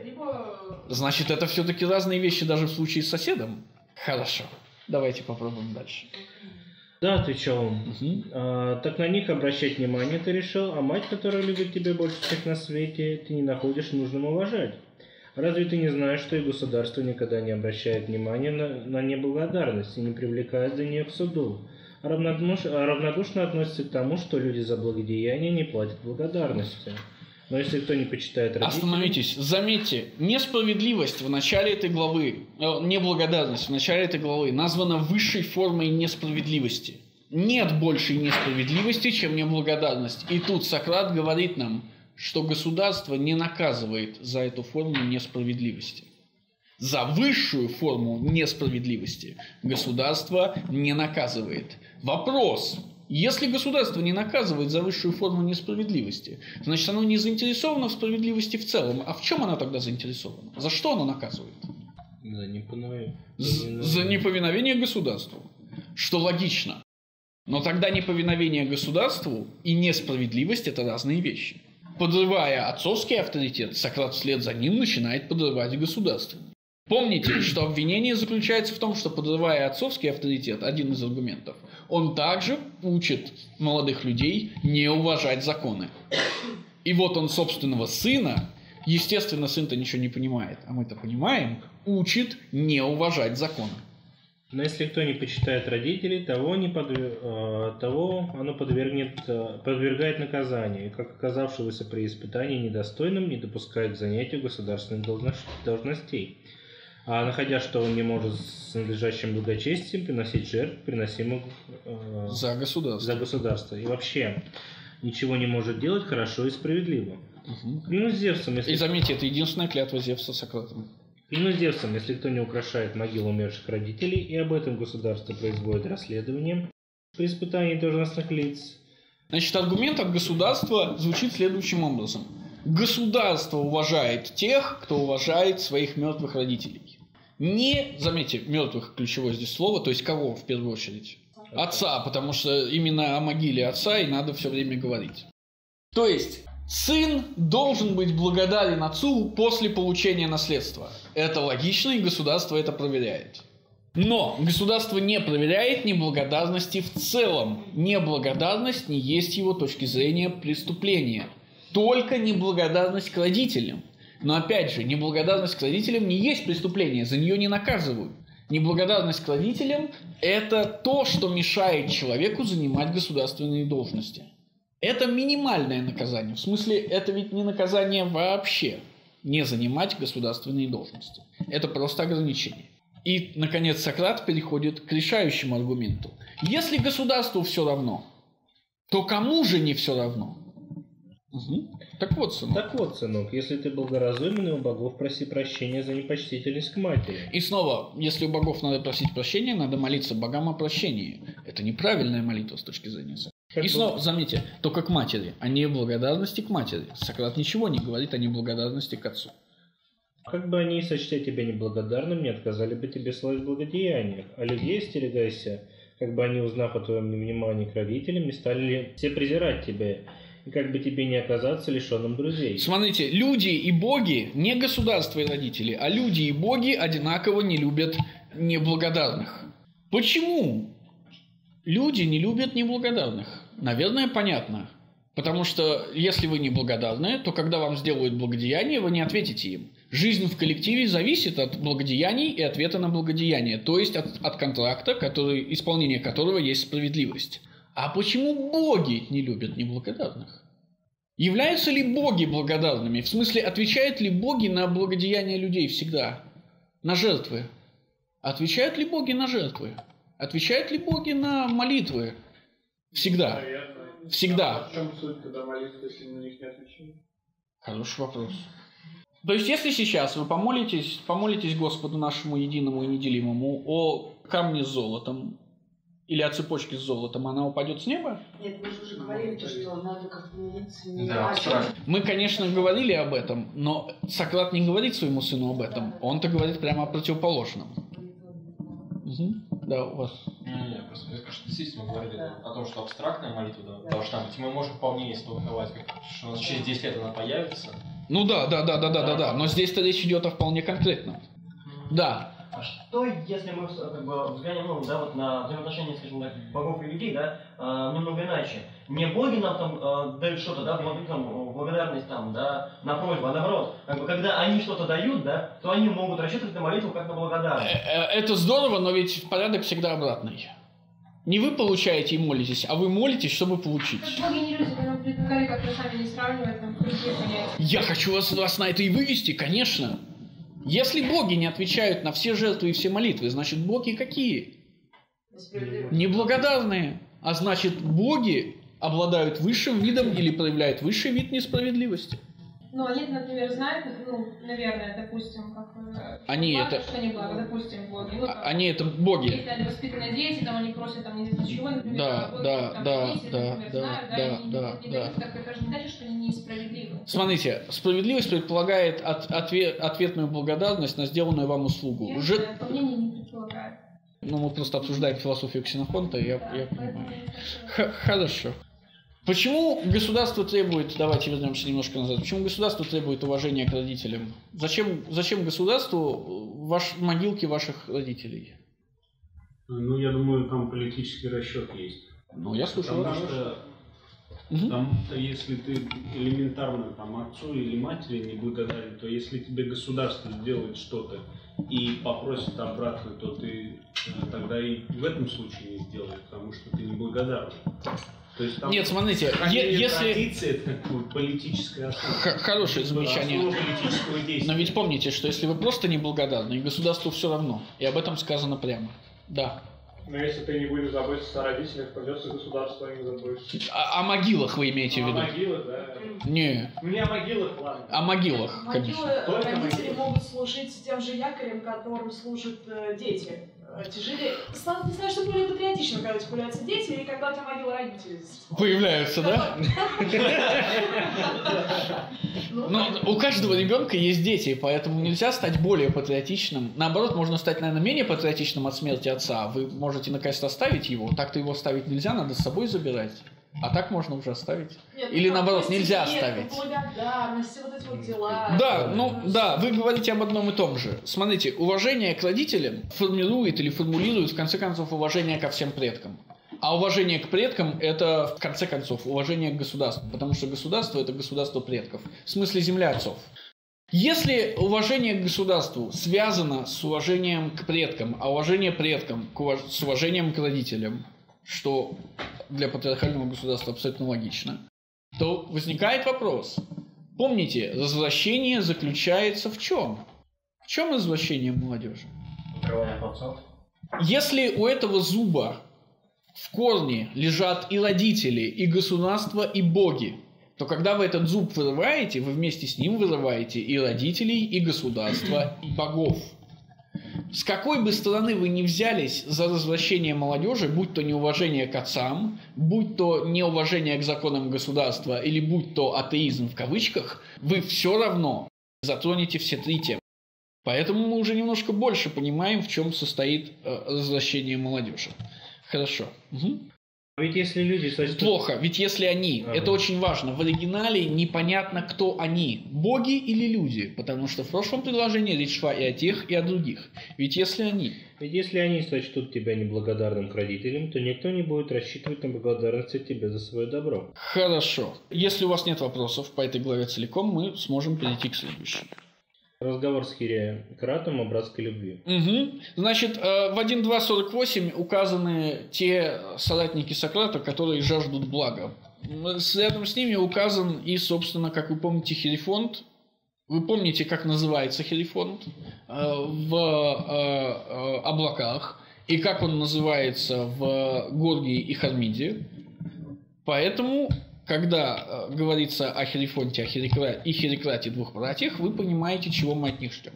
Значит, это все-таки разные вещи даже в случае с соседом. Хорошо. Давайте попробуем дальше. Да, отвечал он. Так на них обращать внимание ты решил, а мать, которая любит тебя больше всех на свете, ты не находишь нужным уважать. Разве ты не знаешь, что и государство никогда не обращает внимания на неблагодарность и не привлекает за нее к суду, а равнодушно относится к тому, что люди за благодеяние не платят благодарности. Но если кто не почитает родителей... Остановитесь. Заметьте, несправедливость в начале этой главы, неблагодарность в начале этой главы названа высшей формой несправедливости. Нет большей несправедливости, чем неблагодарность. И тут Сократ говорит нам, что государство не наказывает за эту форму несправедливости. За высшую форму несправедливости государство не наказывает. Вопрос... Если государство не наказывает за высшую форму несправедливости, значит, оно не заинтересовано в справедливости в целом. А в чем оно тогда заинтересовано? За что оно наказывает? За неповиновение государству. Что логично. Но тогда неповиновение государству и несправедливость – это разные вещи. Подрывая отцовский авторитет, Сократ вслед за ним начинает подрывать государство. Помните, что обвинение заключается в том, что, подрывая отцовский авторитет, один из аргументов, он также учит молодых людей не уважать законы. И вот он собственного сына, естественно, сын-то ничего не понимает, а мы-то понимаем, учит не уважать законы. Но если кто не почитает родителей, того оно подвергает наказанию, и как оказавшегося при испытании недостойным не допускает к занятию государственных должностей, а находя, что он не может с надлежащим благочестием приносить жертв, приносимых за государство. И вообще ничего не может делать хорошо и справедливо. Клянусь Зевсом, И заметьте, это единственная клятва Зевса с Сократом. Клянусь Зевсом, если кто не украшает могилу умерших родителей, и об этом государство производит расследование при испытании должностных лиц. Значит, аргумент от государства звучит следующим образом. Государство уважает тех, кто уважает своих мертвых родителей. Не, заметьте, мертвых ключевое здесь слово, то есть кого в первую очередь? Отца, потому что именно о могиле отца и надо все время говорить. То есть сын должен быть благодарен отцу после получения наследства. Это логично, и государство это проверяет. Но государство не проверяет неблагодарности в целом. Неблагодарность не есть его точки зрения преступления. Только неблагодарность к родителям. Но опять же, неблагодарность к родителям не есть преступление, за нее не наказывают. Неблагодарность к родителям – это то, что мешает человеку занимать государственные должности. Это минимальное наказание. В смысле, это ведь не наказание вообще не занимать государственные должности. Это просто ограничение. И, наконец, Сократ переходит к решающему аргументу. Если государству все равно, то кому же не все равно? Так вот, сынок, если ты благоразумен, у богов проси прощения за непочтительность к матери. И снова, если у богов надо просить прощения, надо молиться богам о прощении. Это неправильная молитва с точки зрения Сократа. И снова, заметьте, только к матери, а не благодарности к матери. Сократ ничего не говорит о неблагодарности к отцу. Как бы они, сочтя тебя неблагодарным, не отказали бы тебе славить в благодеяниях, а людей остерегайся, как бы они, узнав о твоем невнимании к родителям, не стали все презирать тебя, и как бы тебе не оказаться лишенным друзей. Смотрите, люди и боги, не государство и родители, а люди и боги одинаково не любят неблагодарных. Почему люди не любят неблагодарных? Наверное, понятно. Потому что если вы неблагодарны, то когда вам сделают благодеяние, вы не ответите им. Жизнь в коллективе зависит от благодеяний и ответа на благодеяние, то есть от контракта, исполнение которого есть справедливость. А почему боги не любят неблагодарных? Являются ли боги благодарными? В смысле, отвечают ли боги на благодеяния людей всегда? На жертвы? Отвечают ли боги на жертвы? Отвечают ли боги на молитвы? Всегда. Всегда. А в чем суть тогда молитвы, если на них не отвечают? Хороший вопрос. То есть, если сейчас вы помолитесь Господу нашему единому и неделимому о камне с золотом или о цепочке с золотом, она упадет с неба? Нет, мы же уже говорили, что надо как-то молиться. Да, мы, конечно, говорили об этом, но Сократ не говорит своему сыну об этом. Он-то говорит прямо о противоположном. Да, у вас. Не, просто мне кажется, действительно мы говорили о том, что абстрактная молитва должна быть. Мы можем вполне истолковать, что у нас через 10 лет она появится. Ну да. Но здесь-то речь идет о вполне конкретном. Да. А что, если мы как бы взглянем на взаимоотношения, скажем так, богов и людей, немного иначе? Не боги нам там дают что-то, благодарность там, на просьбу, а наоборот, когда они что-то дают, то они могут рассчитывать на молитву как на благодарность. Это здорово, но ведь порядок всегда обратный. Не вы получаете и молитесь, а вы молитесь, чтобы получить. Боги не люди, вы нам предлагали, как вы сами не сравниваете, там, другие понятия. Я хочу вас на это и вывести, конечно. Если боги не отвечают на все жертвы и все молитвы, значит, боги какие? Неблагодарные. А значит, боги обладают высшим видом или проявляют высший вид несправедливости. Ну, они, например, знают, наверное, допустим, как... Они благо, это... что не благо, допустим, боги. Они это боги. Если они воспитанные дети, там они просят, там, не знаю, чего, например, это же не значит, что они несправедливы. Смотрите, справедливость предполагает ответную благодарность на сделанную вам услугу. По мнению, не предполагает. Мы просто обсуждаем философию Ксенофонта, я понимаю. Хорошо. Почему государство требует, давайте вернемся немножко назад, почему государство требует уважения к родителям? Зачем государству могилки ваших родителей? Ну, я думаю, там политический расчет есть. Ну, я слушаю. Потому что если ты элементарно отцу или матери не благодарен, то если тебе государство сделает что-то и попросит обратно, то ты тогда и в этом случае не сделаешь, потому что ты неблагодарный. То есть там нет, смотрите, если... традиция, это такое политическое основа. Хорошее замечание. Но ведь помните, что если вы просто неблагодарны, государству все равно. И об этом сказано прямо. Да. Но если ты не будешь заботиться о родителях, придется государство о них заботиться. О могилах вы имеете в виду? О могилах, да. Не. Ну не о могилах, ладно. О могилах, конечно. Могилы родители могут служить тем же якорем, которым служат дети. Тяжелее. Слава, не знаю, что более патриотично, когда у тебя появляются дети, или когда у тебя могила родителей. Появляются, да? Но у каждого ребенка есть дети, поэтому нельзя стать более патриотичным. Наоборот, можно стать, наверное, менее патриотичным от смерти отца. Вы можете наконец-то оставить его. Так-то его оставить нельзя, надо с собой забирать. А так можно уже оставить. Нет, или наоборот, нельзя оставить. Благодарность, вот эти вот дела. Да, ну да, вы говорите об одном и том же. Смотрите, уважение к родителям формирует или формулирует, в конце концов, уважение ко всем предкам. А уважение к предкам – это, в конце концов, уважение к государству. Потому что государство – это государство предков. В смысле, земля отцов. Если уважение к государству связано с уважением к предкам, а уважение предкам с уважением к родителям, что для патриархального государства абсолютно логично, то возникает вопрос. Помните, развращение заключается в чем? В чем развращение молодежи? Если у этого зуба в корне лежат и родители, и государство, и боги, то когда вы этот зуб вырываете, вы вместе с ним вырываете и родителей, и государство, и богов. С какой бы стороны вы ни взялись за развращение молодежи, будь то неуважение к отцам, будь то неуважение к законам государства, или будь то атеизм в кавычках, вы все равно затронете все три темы. Поэтому мы уже немножко больше понимаем, в чем состоит развращение молодежи. Хорошо. Угу. Ведь если люди сочтут... Плохо, ведь если они, это очень важно, в оригинале непонятно, кто они, боги или люди, потому что в прошлом предложении речь шла и о тех, и о других. Ведь если они сочтут тебя неблагодарным к родителям, то никто не будет рассчитывать на благодарность от тебя за свое добро. Хорошо. Если у вас нет вопросов по этой главе целиком, мы сможем перейти к следующей. Разговор с Хирикратом о братской любви. Угу. Значит, в 1.2.48 указаны те соратники Сократа, которые жаждут блага. Рядом с ними указан и, собственно, как вы помните, Херифонт. Вы помните, как называется Херифонт в облаках, и как он называется в Горгии и Хармиде. Поэтому... Когда говорится о Херифонте и Херикрате, двух братьях, вы понимаете, чего мы от них ждем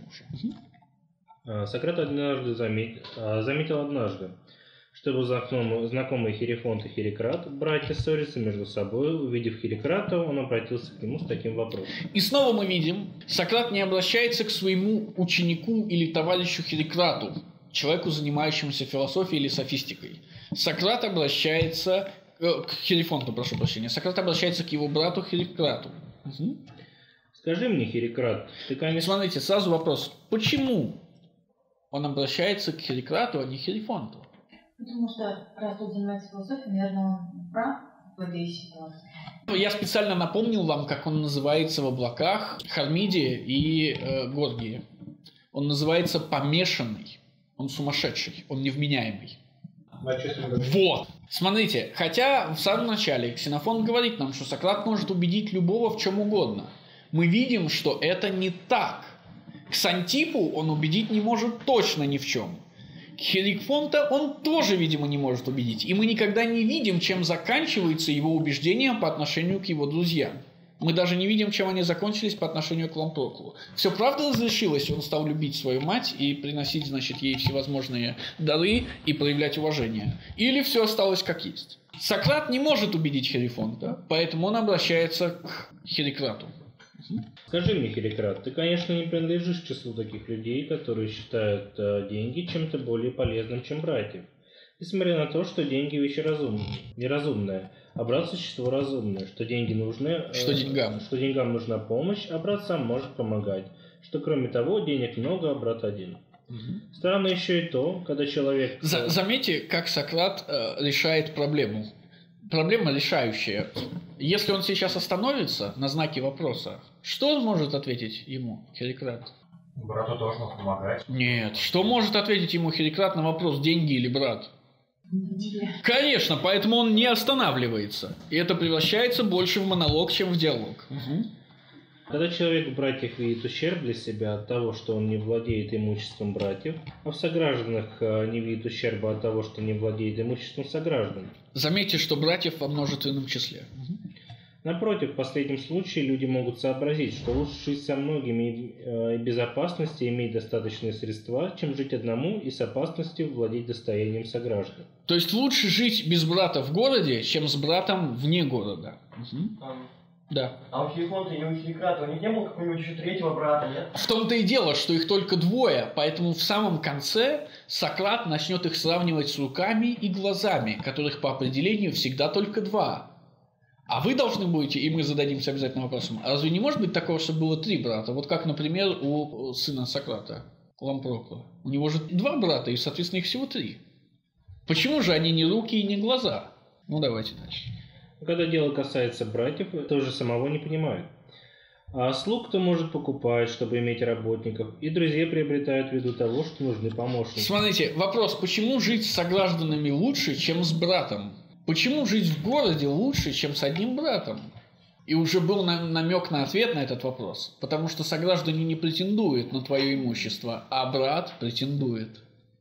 уже. Сократ однажды заметил однажды, что его знакомые Херифонт и Херикрат, братья, ссорятся между собой. Увидев Херикрата, он обратился к нему с таким вопросом. И снова мы видим, Сократ не обращается к своему ученику или товарищу Херикрату, человеку, занимающемуся философией или софистикой. Сократ обращается... К Херифонту, прошу прощения. Сократ обращается к его брату Херикрату. Угу. Скажи мне, Херикрат, ты, конечно... Смотрите, сразу вопрос. Почему он обращается к Херикрату, а не Херифонту? Потому что, раз он занимается философией, наверное, он прав в этой ситуации. Я специально напомнил вам, как он называется в облаках, Хармиде и Горгии. Он называется помешанный. Он сумасшедший, он невменяемый. Вот. Смотрите, хотя в самом начале Ксенофонт говорит нам, что Сократ может убедить любого в чем угодно. Мы видим, что это не так. Ксантипу он убедить не может точно ни в чем. Херикфонта он тоже, видимо, не может убедить. И мы никогда не видим, чем заканчивается его убеждение по отношению к его друзьям. Мы даже не видим, чем они закончились по отношению к Лампроклу. Все правда разрешилось, он стал любить свою мать и приносить, значит, ей всевозможные дары и проявлять уважение. Или все осталось как есть. Сократ не может убедить Херифонта, поэтому он обращается к Херикрату. Скажи мне, Херикрат, ты, конечно, не принадлежишь к числу таких людей, которые считают деньги чем-то более полезным, чем братьев. Несмотря на то, что деньги вещь неразумная, а брат существо разумное, что деньги нужны, что деньгам нужна помощь, а брат сам может помогать, что кроме того денег много, а брат один. Угу. Странно еще и то, когда человек... Заметьте, как Сократ решает проблему. Проблема решающая. Если он сейчас остановится на знаке вопроса, что он может ответить ему, Херикрат? Брату должен помогать. Нет. Что может ответить ему Хирикрат на вопрос, деньги или брат? Конечно, поэтому он не останавливается. И это превращается больше в монолог, чем в диалог. Угу. Когда человек в братьях видит ущерб для себя от того, что он не владеет имуществом братьев, а в согражданах не видит ущерба от того, что не владеет имуществом сограждан. Заметьте, что братьев во множественном числе. Напротив, в последнем случае люди могут сообразить, что лучше жить со многими и безопасности иметь достаточные средства, чем жить одному и с опасностью владеть достоянием сограждан. То есть лучше жить без брата в городе, чем с братом вне города. Да. А у Херифонта и у Хирикрата у них не было какого-нибудь еще третьего брата, нет? В том-то и дело, что их только двое, поэтому в самом конце Сократ начнет их сравнивать с руками и глазами, которых по определению всегда только два. А вы должны будете, и мы зададимся обязательно вопросом, а разве не может быть такого, чтобы было три брата? Вот как, например, у сына Сократа, Лампрокла. У него же два брата, и, соответственно, их всего три. Почему же они не руки и не глаза? Ну, давайте дальше. Когда дело касается братьев, тоже самого не понимают. А слуг кто может покупать, чтобы иметь работников, и друзей приобретают ввиду того, что нужны помощники. Смотрите, вопрос, почему жить с согражданами лучше, чем с братом? Почему жить в городе лучше, чем с одним братом? И уже был намек на ответ на этот вопрос. Потому что сограждане не претендуют на твое имущество, а брат претендует.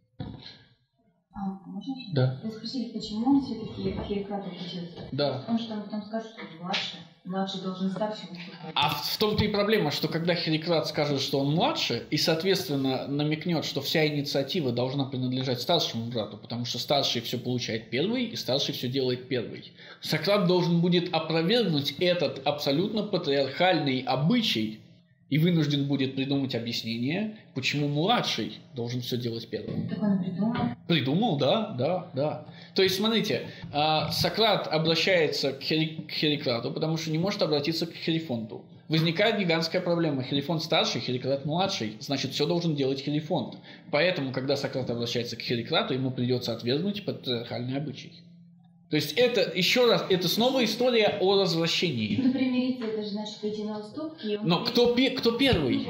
Можно еще? Да. Вы спросили, почему он все-таки Хирикрат отличился? Да. Потому что он потом скажет, что он младше. Младший должен старшему уступать. А в том-то и проблема, что когда Хирикрат скажет, что он младше, и, соответственно, намекнет, что вся инициатива должна принадлежать старшему брату, потому что старший все получает первый, и старший все делает первый. Сократ должен будет опровергнуть этот абсолютно патриархальный обычай и вынужден будет придумать объяснение, почему младший должен все делать первым. Так он придумал? Придумал, да. То есть, смотрите, Сократ обращается к Херикрату, потому что не может обратиться к Херифонту. Возникает гигантская проблема. Херифонт старший, Херикрат младший, значит, все должен делать Херифонт. Поэтому, когда Сократ обращается к Херикрату, ему придется отвергнуть патриархальный обычай. То есть это, еще раз, это снова история о развращении. Ну, примириться, это же значит пойти на уступки. Но кто первый?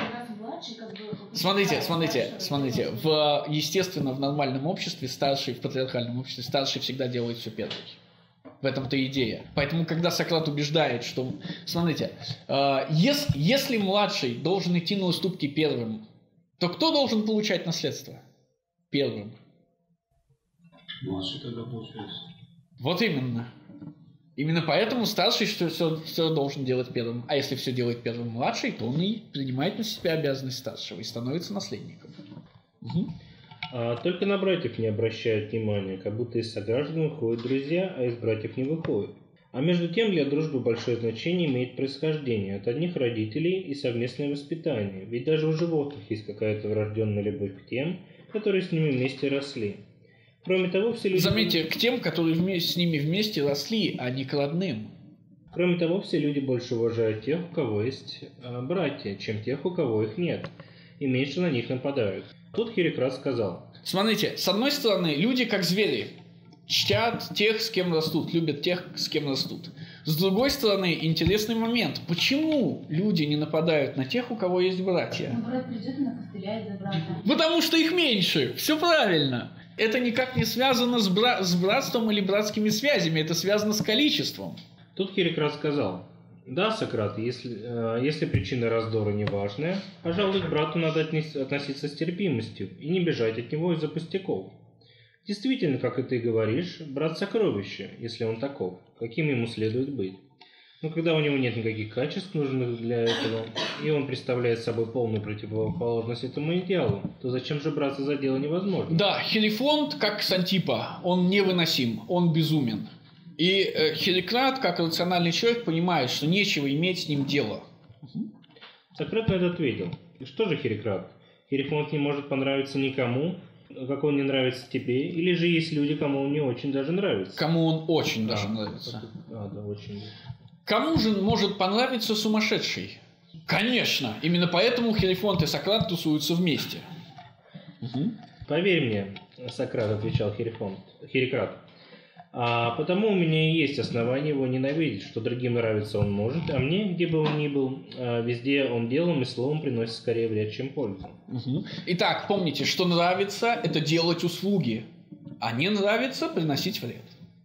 Смотрите. Естественно, в нормальном обществе старший, в патриархальном обществе старший всегда делает все первый. В этом-то идея. Поэтому, когда Сократ убеждает, что... Смотрите, если младший должен идти на уступки первым, то кто должен получать наследство? Первым. Младший тогда получается. Вот именно. Именно поэтому старший все должен делать первым. А если все делает первым младший, то он и принимает на себя обязанность старшего и становится наследником. Угу. Только на братьев не обращают внимания, как будто из сограждан выходят друзья, а из братьев не выходят. А между тем для дружбы большое значение имеет происхождение от одних родителей и совместное воспитание. Ведь даже у животных есть какая-то врожденная любовь к тем, которые с ними вместе росли. Кроме того, все люди... Заметьте, к тем, которые с ними вместе росли, а не к родным. Кроме того, все люди больше уважают тех, у кого есть братья, чем тех, у кого их нет, и меньше на них нападают. Тут Хирикрат сказал. Смотрите, с одной стороны, люди как звери. Чтят тех, с кем растут, любят тех, с кем растут. С другой стороны, интересный момент. Почему люди не нападают на тех, у кого есть братья? Ну, брат придет и накостыляет за брата. Потому что их меньше. Все правильно. Это никак не связано с братством или братскими связями. Это связано с количеством. Тут Хирикрат сказал. Да, Сократ, если причина раздора не важная, пожалуй, к брату надо относиться с терпимостью и не бежать от него из-за пустяков. Действительно, как и ты говоришь, брат сокровище, если он таков, каким ему следует быть. Но когда у него нет никаких качеств, нужных для этого, и он представляет собой полную противоположность этому идеалу, то зачем же браться за дело невозможно? Да, Херифонт, как Ксантипа, он невыносим, он безумен. И Хирикрат, как рациональный человек, понимает, что нечего иметь с ним дело. Сократ на это ответил. И что же Хирикрат? Херифонт не может понравиться никому, как он не нравится тебе, или же есть люди, кому он не очень даже нравится? Кому он очень даже нравится. Да, очень. Кому же может понравиться сумасшедший? Конечно, именно поэтому Херифонт и Сократ тусуются вместе. Поверь мне, Сократ, отвечал Хирикрат, А потому у меня и есть основания его ненавидеть, что другим нравится он может, а мне, где бы он ни был, везде он делом и словом приносит скорее вред, чем пользу. Итак, помните, что нравится – это делать услуги, а не нравится – приносить вред.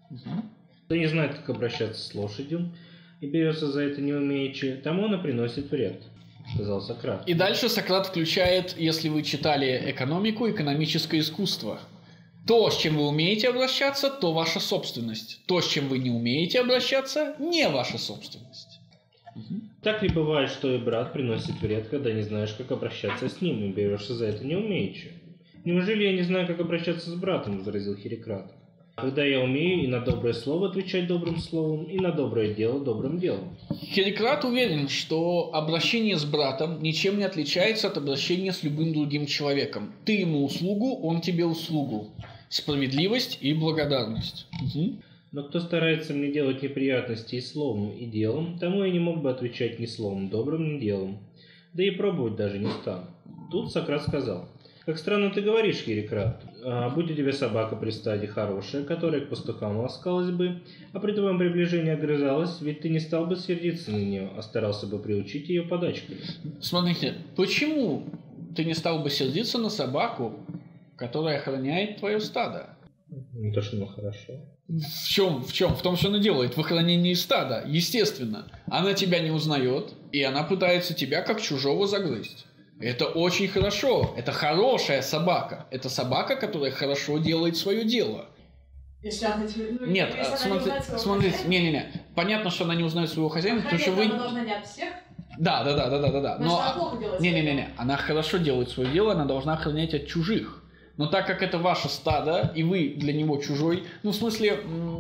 Кто не знает, как обращаться с лошадью и берется за это не умеючи, тому она приносит вред, сказал Сократ. И дальше Сократ включает, если вы читали экономику, экономическое искусство. То, с чем вы умеете обращаться, то ваша собственность. То, с чем вы не умеете обращаться, не ваша собственность. Так ли бывает, что и брат приносит вред, когда не знаешь, как обращаться с ним, и берешься за это не умеючи? Неужели я не знаю, как обращаться с братом, возразил Хирикрат. Когда я умею и на доброе слово отвечать добрым словом, и на доброе дело добрым делом. Хирикрат уверен, что обращение с братом ничем не отличается от обращения с любым другим человеком. Ты ему услугу, он тебе услугу. Справедливость и благодарность. Но кто старается мне делать неприятности и словом, и делом, тому я не мог бы отвечать ни словом добрым, ни делом. Да и пробовать даже не стану. Тут Сократ сказал: «Как странно ты говоришь, Хирикрат. Будь у тебя собака при стаде хорошая, которая к пастухам ласкалась бы, а при твоем приближении огрызалась, ведь ты не стал бы сердиться на нее, а старался бы приучить ее подачкой». Смотрите, почему ты не стал бы сердиться на собаку, которая охраняет твое стадо? Не то, что ну хорошо. В чем? В том, что она делает, в охранении стада. Естественно, она тебя не узнает, и она пытается тебя как чужого загрызть. Это очень хорошо. Это хорошая собака. Это собака, которая хорошо делает свое дело. Если она тебе... Нет, смотрите, не. Понятно, что она не узнает своего хозяина, потому что вы... Она должна не от всех? Да. Но она плохо делает не. Она хорошо делает свое дело, она должна охранять от чужих. Но так как это ваше стадо, и вы для него чужой, ну, в смысле,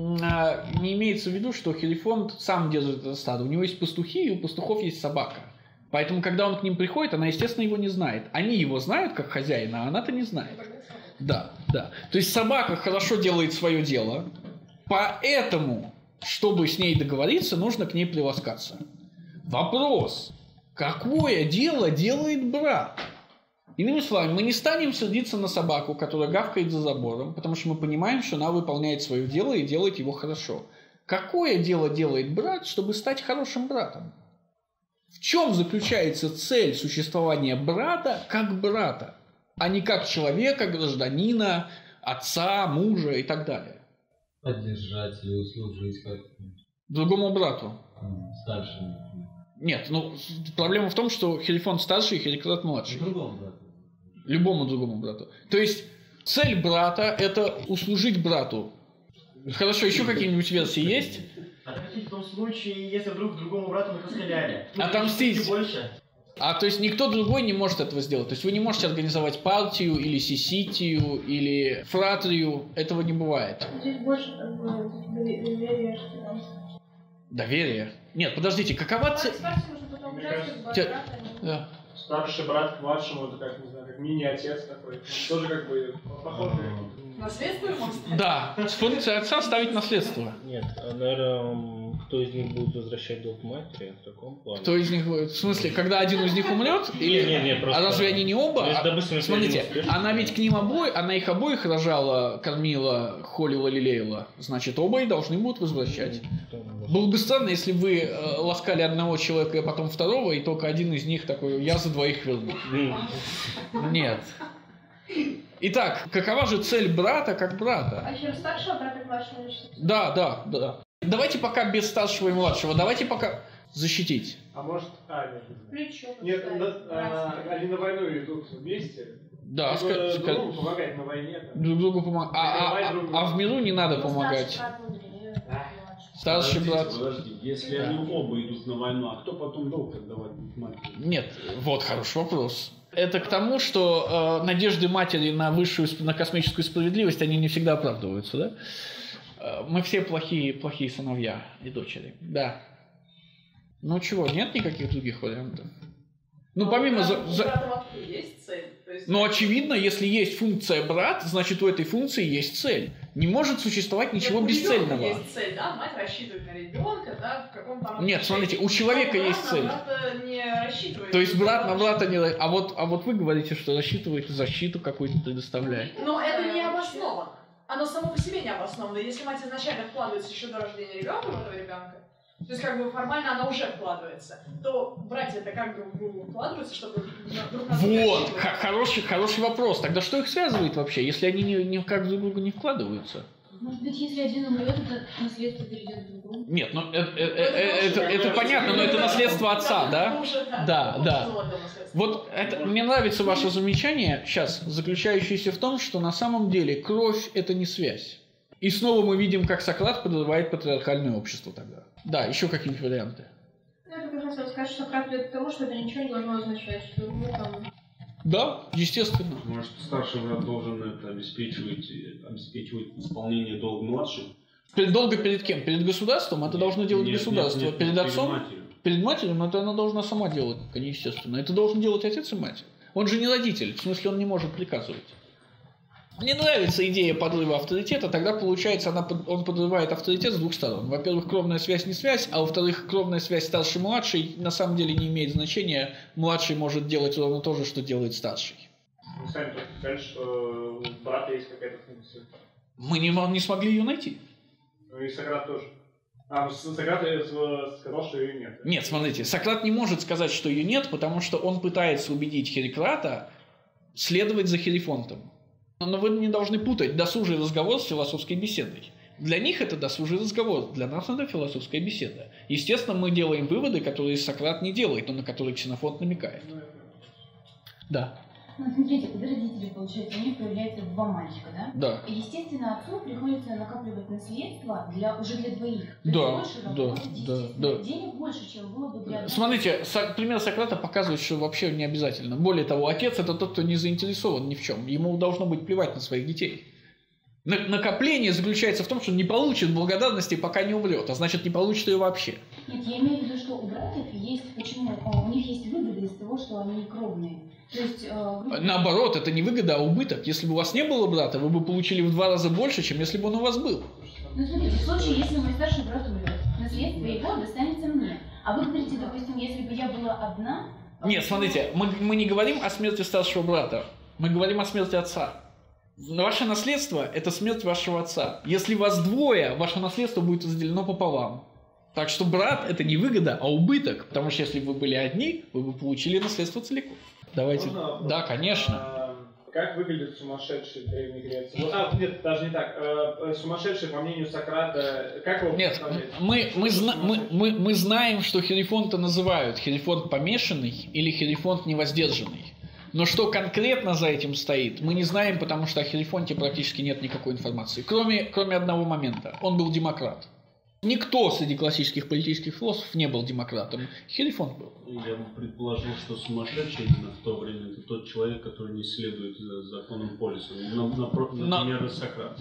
не имеется в виду, что Хелифонт сам держит это стадо. У него есть пастухи, и у пастухов есть собака. Поэтому, когда он к ним приходит, она, естественно, его не знает. Они его знают как хозяина, а она-то не знает. Да. То есть собака хорошо делает свое дело, поэтому, чтобы с ней договориться, нужно к ней приласкаться. Вопрос: какое дело делает брат? Иными словами, мы не станем сердиться на собаку, которая гавкает за забором, потому что мы понимаем, что она выполняет свое дело и делает его хорошо. Какое дело делает брат, чтобы стать хорошим братом? В чем заключается цель существования брата как брата, а не как человека, гражданина, отца, мужа и так далее? Поддержать или услужить как-то. Другому брату. Старшему. Нет, проблема в том, что Хелифонт старший и Хирикрат младший. Другому брату. Любому другому брату. То есть цель брата – это услужить брату. Хорошо, еще какие-нибудь версии есть? Отомстить в том случае, если вдруг другому брату нахаскаляли. Отомстить. Больше. То есть никто другой не может этого сделать. То есть вы не можете организовать партию, или сиситию, или фратрию. Этого не бывает. Здесь больше доверие, что ли? Доверие? Нет, подождите, какова цель? Да. Старший брат к младшему, это как, не знаю, как мини-отец такой. Тоже как бы похоже. Наследство ему оставить? Да, с функцией отца ставить наследство. Нет, наверное, кто из них будет возвращать долг матери в таком плане? Кто из них будет? В смысле, когда один из них умрет? Или... Не, просто... А разве они не оба? Если, допустим, Смотрите, она ведь к ним она их обоих рожала, кормила, холила, лелеяла. Значит, оба и должны будут возвращать. Было бы странно, если вы ласкали одного человека, а потом второго, и только один из них такой: я за двоих верну. Нет. Итак, какова же цель брата как брата? А чем старшего брата к младшему? Да. Давайте пока без старшего и младшего. Давайте пока защитить. А может... Плечо. Нет, они на войну идут вместе. Да, друг другу помогать на войне. Друг другу помогать. А в миру не надо помогать. Старший брат. Подожди, если они оба идут на войну, а кто потом долг отдавать матери? Нет, вот хороший вопрос. Это к тому, что надежды матери на космическую справедливость, они не всегда оправдываются, да? Мы все плохие сыновья и дочери, да. Ну чего, нет никаких других вариантов? Ну, помимо... Есть цель. Ну, очевидно, если есть функция брат, значит, у этой функции есть цель. Не может существовать ничего бесцельного. Есть цель, да? Мать рассчитывает на ребенка, да, в каком-то... Нет, смотрите, у человека есть цель. Не рассчитывает. То есть брат на брата не... А вот вы говорите, что рассчитывает защиту какую-то предоставляет. Но это не обосновано. оно само по себе не обосновано. Если мать изначально вкладывается еще до рождения ребенка в этого ребенка, то есть как бы формально она уже вкладывается, то братья-то как друг в друга вкладываются, чтобы друг на друга... Вот, хороший вопрос. Тогда что их связывает вообще, если они никак друг друга не вкладываются? Может быть, если один умрет, это наследство перейдет к другому? Нет, ну это понятно, но это наследство отца, да? Да. Вот это, мне нравится ваше замечание сейчас, заключающееся в том, что на самом деле кровь – это не связь. И снова мы видим, как Сократ подрывает патриархальное общество тогда. Да, еще какие-нибудь варианты? Ну, я только хотела сказать, что Сократ ведет к тому, что это ничего не должно означать, что ну, там... Да, естественно. Может, старший брат должен это обеспечивать исполнение долга младшим? Долго перед кем? Перед государством? Это должно делать государство. Нет, перед отцом? матерью. Перед матерью, это она должна сама делать, естественно. Это должен делать отец и мать. Он же не родитель, в смысле он не может приказывать. Мне нравится идея подрыва авторитета, тогда получается, он подрывает авторитет с двух сторон. Во-первых, кровная связь не связь, а во-вторых, кровная связь старший-младший на самом деле не имеет значения. Младший может делать ровно то же, что делает старший. Вы сами только сказали, что у брата есть какая-то функция. Мы не смогли ее найти. Ну и Сократ тоже. Сократ сказал, что ее нет. Нет, смотрите, Сократ не может сказать, что ее нет, потому что он пытается убедить Хераклита следовать за Хелифонтом. Но вы не должны путать досужий разговор с философской беседой. Для них это досужий разговор, для нас это философская беседа. Естественно, мы делаем выводы, которые Сократ не делает, но на которые Ксенофонт намекает. Да. Ну, смотрите, когда родители, получается, у них появляется два мальчика, да? Да. И, естественно, отцу приходится накапливать наследство уже для двоих. Да, да. Денег больше, чем было бы для... Смотрите, пример Сократа показывает, что вообще не обязательно. Более того, отец – это тот, кто не заинтересован ни в чем. Ему должно быть плевать на своих детей. Накопление заключается в том, что он не получит благодарности, пока не умрет, а значит, не получит ее вообще. Нет, я имею в виду, что у братьев есть... Почему? У них есть выгода из того, что они кровные. То есть, наоборот, это не выгода, а убыток. Если бы у вас не было брата, вы бы получили в 2 раза больше, чем если бы он у вас был. Ну, смотрите, в случае, если мой старший брат умрет, наследство его достанется мне. А вы говорите, допустим, если бы я была одна... Нет, смотрите, мы не говорим о смерти старшего брата. Мы говорим о смерти отца. Ваше наследство – это смерть вашего отца. Если вас двое, ваше наследство будет разделено пополам. Так что брат – это не выгода, а убыток. Потому что если бы вы были одни, вы бы получили наследство целиком. Давайте. Можно? Да, конечно. Как выглядит сумасшедший в Древней Греции? Нет, даже не так. Сумасшедший, по мнению Сократа, как его представлять? Мы знаем, что Хелифонта называют Хелифонт помешанный или Хелифонт невоздержанный. Но что конкретно за этим стоит, мы не знаем, потому что о Хелифонте практически нет никакой информации. Кроме одного момента. Он был демократ. Никто среди классических политических философов не был демократом. Хелифонт был. Я бы предположил, что сумасшедший именно в то время это тот человек, который не следует законам полиса. Например, Сократ.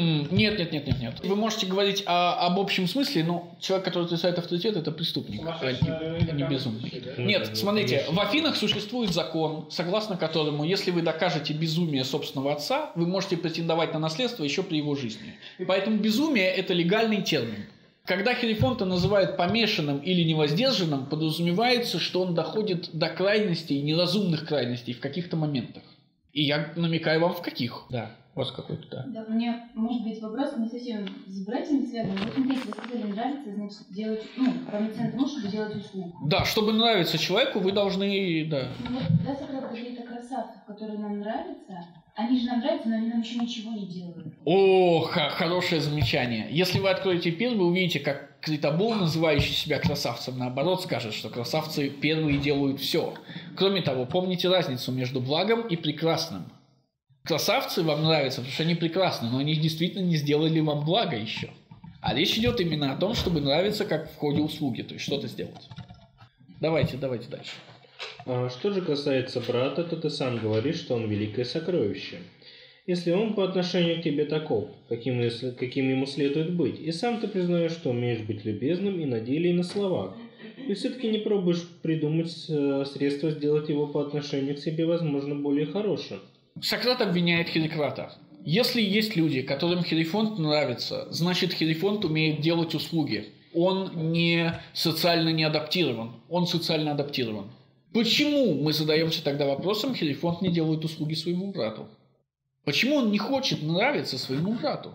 Нет. Вы можете говорить об общем смысле, но человек, который отрицает авторитет, это преступник, а не безумный. Нет, смотрите, в Афинах существует закон, согласно которому, если вы докажете безумие собственного отца, вы можете претендовать на наследство еще при его жизни. Поэтому безумие – это легальный термин. Когда Хелифонта называют помешанным или невоздержанным, подразумевается, что он доходит до крайностей, неразумных крайностей в каких-то моментах. И я намекаю вам, в каких. Да, у вас какой-то, да. Да, у меня, может быть, вопрос не совсем с братьями связан. Вот смотрите, вы сказали, нравится, значит, делать, равноценно тому, чтобы делать услугу. Да, чтобы нравиться человеку, вы должны, да. Ну вот, да, Сократ говорит о красавцах, которые нам нравятся. Они же нам нравятся, но они нам еще ничего не делают. О, хорошее замечание. Если вы откроете пир, вы увидите, как Критобул, называющий себя красавцем, наоборот скажет, что красавцы первые делают все. Кроме того, помните разницу между благом и прекрасным. Красавцы вам нравятся, потому что они прекрасны, но они действительно не сделали вам благо еще. А речь идет именно о том, чтобы нравиться как в ходе услуги, то есть что-то сделать. Давайте дальше. Что же касается брата, то ты сам говоришь, что он великое сокровище. Если он по отношению к тебе таков, каким ему следует быть, и сам ты признаешь, что умеешь быть любезным и на деле, и на словах, ты все-таки не пробуешь придумать средства сделать его по отношению к себе, возможно, более хорошим. Сократ обвиняет Хиликрата. Если есть люди, которым Хелифонт нравится, значит Хелифонт умеет делать услуги. Он не социально не адаптирован, он социально адаптирован. Почему, мы задаемся тогда вопросом, Хелифонт не делает услуги своему брату? Почему он не хочет нравиться своему брату?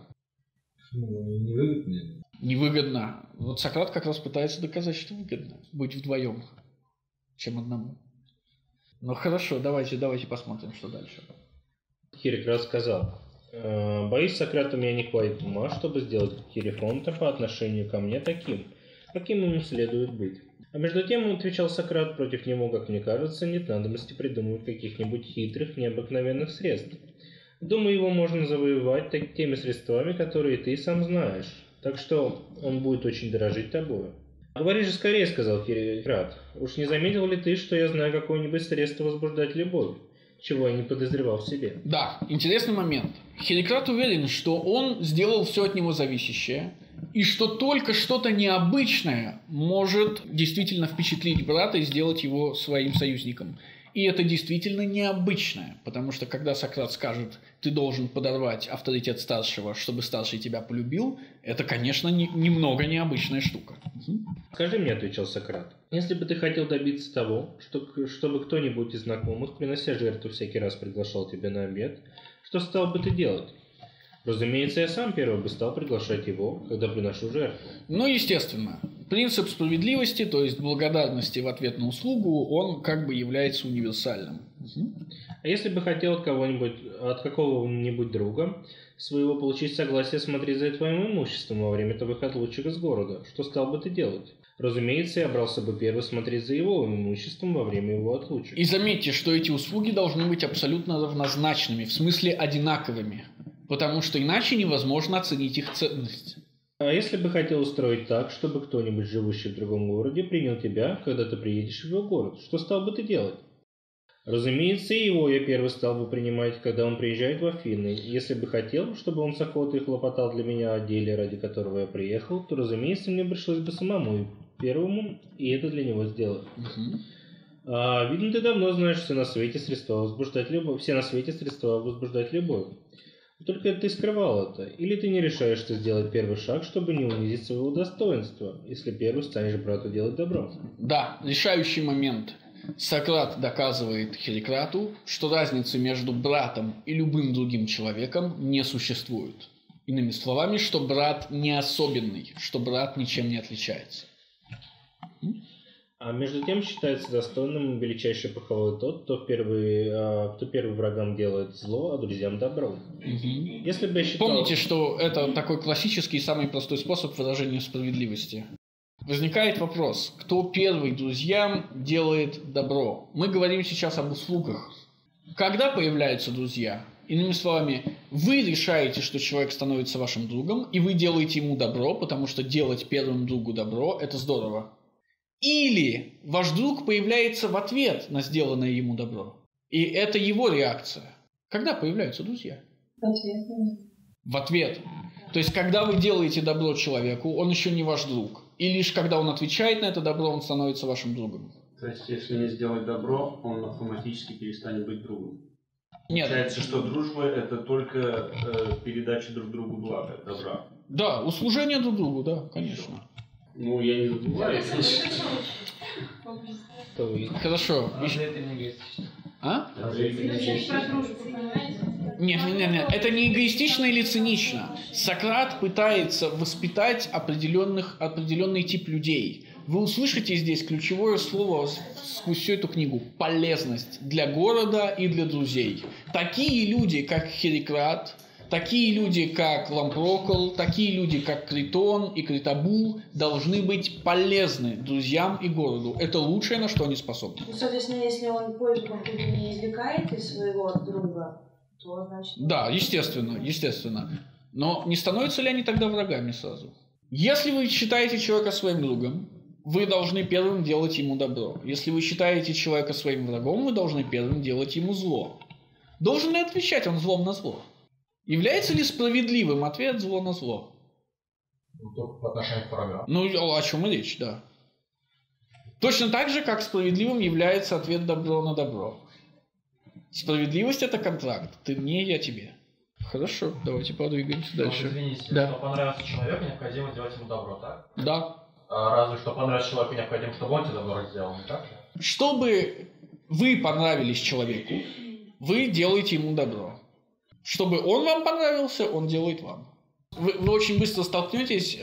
Невыгодно. Невыгодно. Вот Сократ как раз пытается доказать, что выгодно быть вдвоем, чем одному. Ну хорошо, давайте посмотрим, что дальше. Хирократ сказал: «Боюсь, Сократ, у меня не хватит ума, чтобы сделать Херафонта по отношению ко мне таким, каким ему следует быть». А между тем, отвечал Сократ, против него, как мне кажется, нет надобности придумывать каких-нибудь хитрых, необыкновенных средств. Думаю, его можно завоевать теми средствами, которые ты сам знаешь. Так что он будет очень дорожить тобою. «Говори же скорее», — сказал Хирократ. «Уж не заметил ли ты, что я знаю какое-нибудь средство возбуждать любовь, чего я не подозревал в себе?» Да, интересный момент. Хирократ уверен, что он сделал все от него зависящее, и что только что-то необычное может действительно впечатлить брата и сделать его своим союзником. И это действительно необычное, потому что когда Сократ скажет: ты должен подорвать авторитет старшего, чтобы старший тебя полюбил, это, конечно, немного необычная штука. «Скажи мне», — отвечал Сократ, — «если бы ты хотел добиться того, чтобы кто-нибудь из знакомых, принося жертву, всякий раз приглашал тебя на обед, что стал бы ты делать?» «Разумеется, я сам первый бы стал приглашать его, когда приношу жертву». Ну, естественно. Принцип справедливости, то есть благодарности в ответ на услугу, он как бы является универсальным. А если бы хотел от какого-нибудь друга своего получить согласие смотреть за твоим имуществом во время твоих отлучек из города, что стал бы ты делать? Разумеется, я брался бы первый смотреть за его имуществом во время его отлучек. И заметьте, что эти услуги должны быть абсолютно равнозначными, в смысле одинаковыми, потому что иначе невозможно оценить их ценность. А если бы хотел устроить так, чтобы кто-нибудь, живущий в другом городе, принял тебя, когда ты приедешь в его город, что стал бы ты делать? Разумеется, и его я первый стал бы принимать, когда он приезжает в Афины. Если бы хотел, чтобы он с охотой хлопотал для меня о деле, ради которого я приехал, то, разумеется, мне пришлось бы самому первому и это для него сделать. Видно, ты давно знаешь все на свете средства возбуждать любовь. Только ты скрывал это, или ты не решаешься сделать первый шаг, чтобы не унизить своего достоинства, если первый станешь брату делать добро. Да, решающий момент. Сократ доказывает Хирократу, что разницы между братом и любым другим человеком не существует. Иными словами, что брат не особенный, что брат ничем не отличается. А между тем считается достойным величайшей похвалы тот, кто первый врагам делает зло, а друзьям добро. Если бы я считал... Помните, что это такой классический и самый простой способ выражения справедливости. Возникает вопрос, кто первый друзьям делает добро? Мы говорим сейчас об услугах. Когда появляются друзья? Иными словами, вы решаете, что человек становится вашим другом, и вы делаете ему добро, потому что делать первому другу добро – это здорово. Или ваш друг появляется в ответ на сделанное ему добро. И это его реакция. Когда появляются друзья? В ответ. То есть, когда вы делаете добро человеку, он еще не ваш друг. И лишь когда он отвечает на это добро, он становится вашим другом. То есть, если не сделать добро, он автоматически перестанет быть другом. Нет. Получается, что дружба – это только передача друг другу блага, добра. Да, услужение друг другу, да, конечно. Ну, я не забываю. Хорошо. А? Нет, это не эгоистично или цинично. Сократ пытается воспитать определенный тип людей. Вы услышите здесь ключевое слово сквозь всю эту книгу – полезность для города и для друзей. Такие люди, как Хирократ, такие люди, как Лампрокл, такие люди, как Критон и Критобул, должны быть полезны друзьям и городу. Это лучшее, на что они способны. Ну, соответственно, если он пользу какую-то не извлекает из своего друга, то значит... Да, естественно. Но не становятся ли они тогда врагами сразу? Если вы считаете человека своим другом, вы должны первым делать ему добро. Если вы считаете человека своим врагом, вы должны первым делать ему зло. Должен ли отвечать он злом на зло? Является ли справедливым ответ зло на зло? Только по отношению к врагам. Ну, о чем и речь, да. Точно так же, как справедливым является ответ добро на добро. Справедливость – это контракт. Ты мне, я тебе. Хорошо, давайте подвигаемся дальше. Извините, да. Чтобы понравиться человеку, необходимо делать ему добро, так? Да. Разве что понравиться человеку необходимо, чтобы он тебе добро сделал, не так же? Чтобы вы понравились человеку, вы делаете ему добро. Чтобы он вам понравился, он делает вам. Вы очень быстро столкнетесь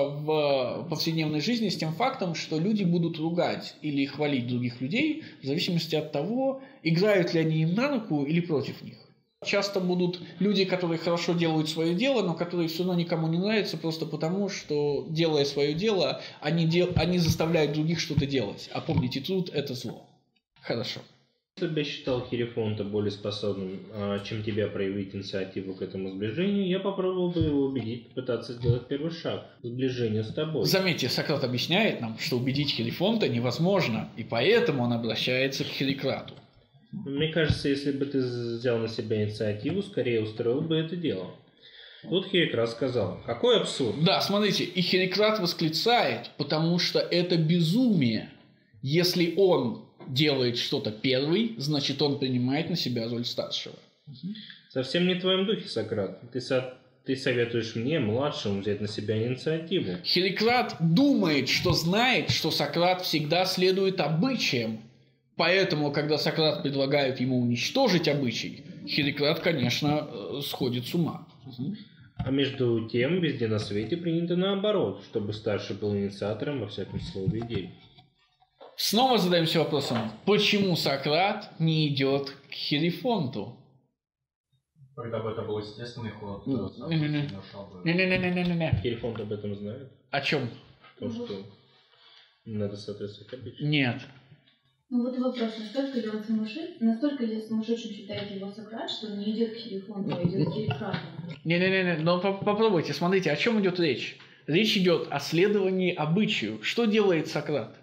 в повседневной жизни с тем фактом, что люди будут ругать или хвалить других людей в зависимости от того, играют ли они им на руку или против них. Часто будут люди, которые хорошо делают свое дело, но которые все равно никому не нравятся просто потому, что, делая свое дело, они заставляют других что-то делать. А помните, труд – это зло. Хорошо. Если бы я считал Херафонта более способным, чем тебя, проявить инициативу к этому сближению, я попробовал бы его убедить, попытаться сделать первый шаг к сближению с тобой. Заметьте, Сократ объясняет нам, что убедить Херафонта невозможно, и поэтому он обращается к Херикрату. Мне кажется, если бы ты взял на себя инициативу, скорее устроил бы это дело. Тут Херикрат сказал: какой абсурд. Да, смотрите, и Херикрат восклицает, потому что это безумие. Если он делает что-то первый, значит он принимает на себя роль старшего. Совсем не в твоем духе, Сократ. Ты советуешь мне, младшему, взять на себя инициативу. Херикрат думает, что знает, что Сократ всегда следует обычаям. Поэтому, когда Сократ предлагает ему уничтожить обычай, Херикрат, конечно, сходит с ума. А между тем, везде на свете принято наоборот, чтобы старший был инициатором во всяком слове идей. Снова задаемся вопросом, почему Сократ не идет к Херафонту? Когда бы это был естественный ход, Не-не-не-не-не-не. Херафонт об этом знает? О чем? То, что надо соответствовать обычаю. Нет. Ну вот вопрос, настолько ли сумасшедшим считает его Сократ, что он не идет к Херафонту, а идет к Херикрату? Не-не-не, но попробуйте, смотрите, о чем идет речь? Речь идет о следовании обычаю. Что делает Сократ?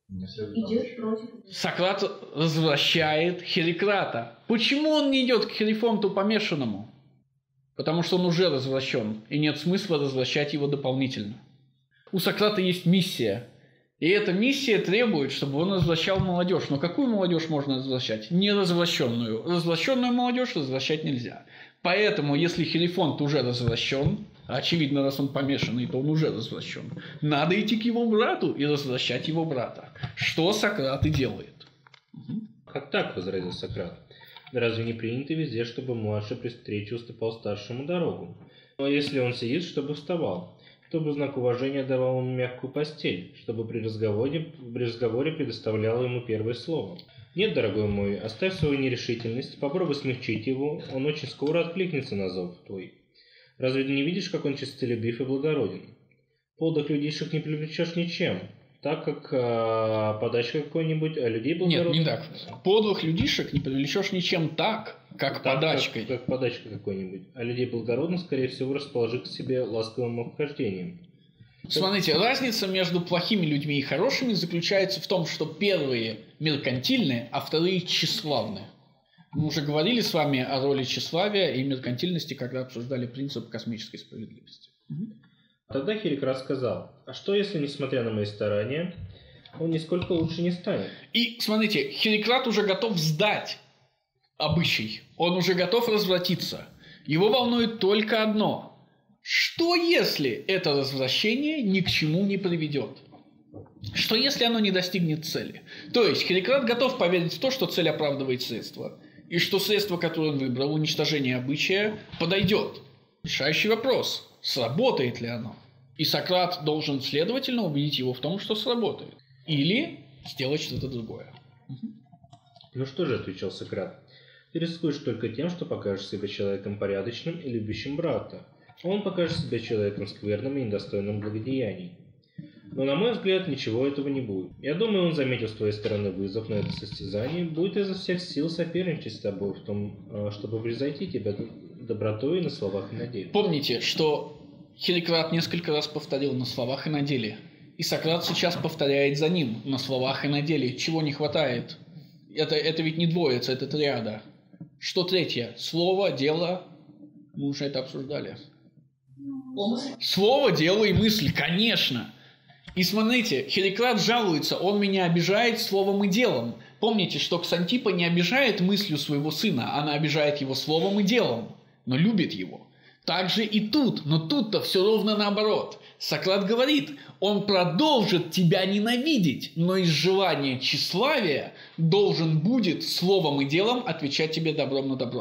Идет против. Сократ развращает Херикрата. Почему он не идет к Херафонту помешанному? Потому что он уже развращен, и нет смысла развращать его дополнительно. У Сократа есть миссия. И эта миссия требует, чтобы он развращал молодежь. Но какую молодежь можно развращать? Неразвращенную. Развращенную молодежь развращать нельзя. Поэтому, если Херафонт уже развращен, очевидно, раз он помешанный, то он уже развращен, надо идти к его брату и развращать его брата. Что Сократ и делает. Как так, возразил Сократ? Разве не принято везде, чтобы младший при встрече уступал старшему дорогу? Но если он сидит, чтобы вставал, чтобы в знак уважения давал ему мягкую постель, чтобы при разговоре предоставлял ему первое слово. Нет, дорогой мой, оставь свою нерешительность, попробуй смягчить его, он очень скоро откликнется на зов твой. Разве ты не видишь, как он честолюбив и благороден? Подлых людишек не привлечешь ничем, так как подачка какой-нибудь, а людей благородных... Нет, не так. Подлых людишек не привлечешь ничем так, как подачкой. Как подачка какой-нибудь. А людей благородных, скорее всего, расположи к себе ласковым обхождением. Смотрите, разница между плохими людьми и хорошими заключается в том, что первые меркантильны, а вторые тщеславны. Мы уже говорили с вами о роли тщеславия и меркантильности, когда обсуждали принцип космической справедливости. Тогда Херикрат сказал: а что, если, несмотря на мои старания, он нисколько лучше не станет? И, смотрите, Херикрат уже готов сдать обычай. Он уже готов развратиться. Его волнует только одно. Что, если это развращение ни к чему не приведет? Что, если оно не достигнет цели? То есть, Херикрат готов поверить в то, что цель оправдывает средства. И что средство, которое он выбрал, уничтожение обычая, подойдет. Решающий вопрос. Сработает ли оно? И Сократ должен, следовательно, убедить его в том, что сработает. Или сделать что-то другое. Ну что же, отвечал Сократ, ты рискуешь только тем, что покажешь себя человеком порядочным и любящим брата. А он покажет себя человеком скверным и недостойным благодеяний. Но, на мой взгляд, ничего этого не будет. Я думаю, он, заметив с твоей стороны вызов на это состязание, будет изо всех сил соперничать с тобой в том, чтобы превзойти тебя добротой на словах и на деле. Помните, что Херикрат несколько раз повторил на словах и на деле. И Сократ сейчас повторяет за ним на словах и на деле. Чего не хватает? Это ведь не двоица, это триада. Что третье? Слово, дело. Мы уже это обсуждали. Слово, дело и мысль, конечно. И смотрите, Херикрат жалуется, он меня обижает словом и делом. Помните, что Ксантиппа не обижает мыслью своего сына, она обижает его словом и делом, но любит его. Так же и тут, но тут-то все ровно наоборот. Сократ говорит, он продолжит тебя ненавидеть, но из желания тщеславия должен будет словом и делом отвечать тебе добром на добро.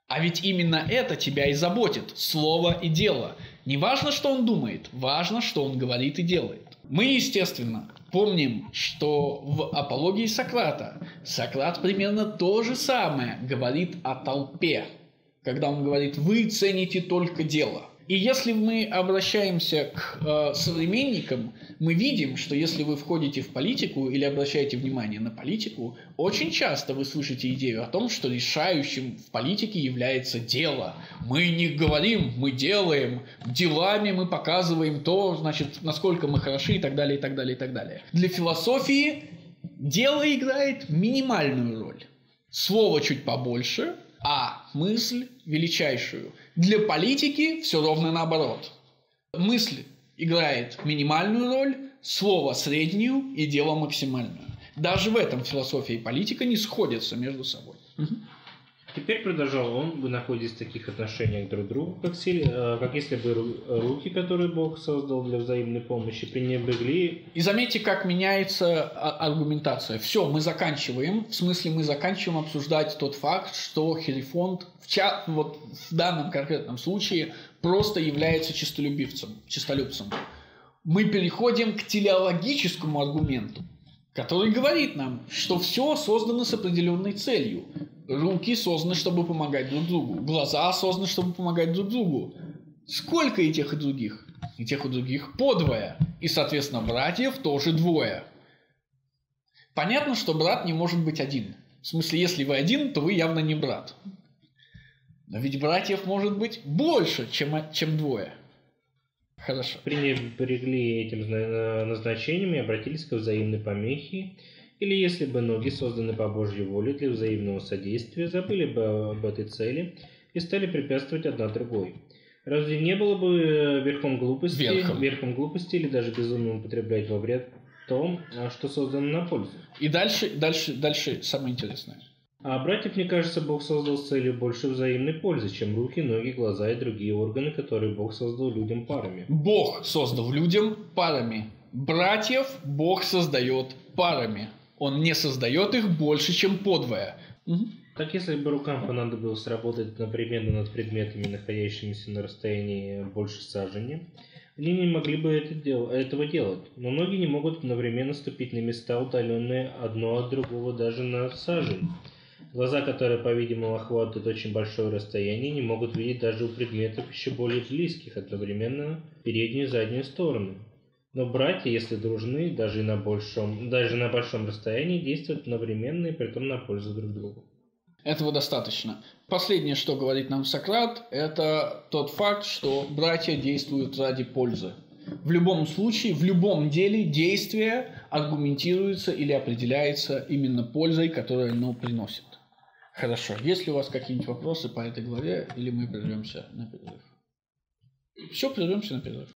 А ведь именно это тебя и заботит – слово и дело. Не важно, что он думает, важно, что он говорит и делает. Мы, естественно, помним, что в апологии Сократа Сократ примерно то же самое говорит о толпе, когда он говорит «вы цените только дело». И если мы обращаемся к современникам, мы видим, что если вы входите в политику или обращаете внимание на политику, очень часто вы слышите идею о том, что решающим в политике является дело. Мы не говорим, мы делаем, делами мы показываем то, значит, насколько мы хороши и так далее, и так далее, и так далее. Для философии дело играет минимальную роль. Слово чуть побольше, а мысль величайшую. Для политики все ровно наоборот. Мысль играет минимальную роль, слово среднюю и дело максимальную. Даже в этом философия и политика не сходятся между собой. Теперь, продолжал он, вы находитесь в таких отношениях друг к другу, как если бы руки, которые Бог создал для взаимной помощи, пренебрегли. И заметьте, как меняется аргументация. Все, мы заканчиваем. В смысле, мы заканчиваем обсуждать тот факт, что Херифонт вот в данном конкретном случае просто является честолюбцем. Мы переходим к телеологическому аргументу, который говорит нам, что все создано с определенной целью. Руки созданы, чтобы помогать друг другу. Глаза созданы, чтобы помогать друг другу. Сколько и тех, и других? И тех, и других по двое. И, соответственно, братьев тоже двое. Понятно, что брат не может быть один. В смысле, если вы один, то вы явно не брат. Но ведь братьев может быть больше, чем двое. Хорошо. Пренебрегли этим назначением и обратились к взаимной помехе. Или если бы ноги созданы по Божьей воле для взаимного содействия, забыли бы об этой цели и стали препятствовать одна другой. Разве не было бы верхом глупости или даже безумием употреблять во вред том, что создано на пользу? И дальше самое интересное. А братьев, мне кажется, Бог создал с целью больше взаимной пользы, чем руки, ноги, глаза и другие органы, которые Бог создал людям парами. Бог создал людям парами. Братьев Бог создает парами. Он не создает их больше, чем подвое. Так если бы рукам понадобилось работать одновременно над предметами, находящимися на расстоянии больше сажени, они не могли бы этого делать. Но ноги не могут одновременно ступить на места, удаленные одно от другого даже на сажень. Глаза, которые, по-видимому, охватывают очень большое расстояние, не могут видеть даже у предметов еще более близких одновременно переднюю и заднюю стороны. Но братья, если дружны, даже на большом расстоянии, действуют одновременно и притом на пользу друг другу. Этого достаточно. Последнее, что говорит нам Сократ, это тот факт, что братья действуют ради пользы. В любом случае, в любом деле действие аргументируется или определяется именно пользой, которую оно приносит. Хорошо. Есть ли у вас какие-нибудь вопросы по этой главе, или мы прервемся на перерыв? Все, прервемся на перерыв.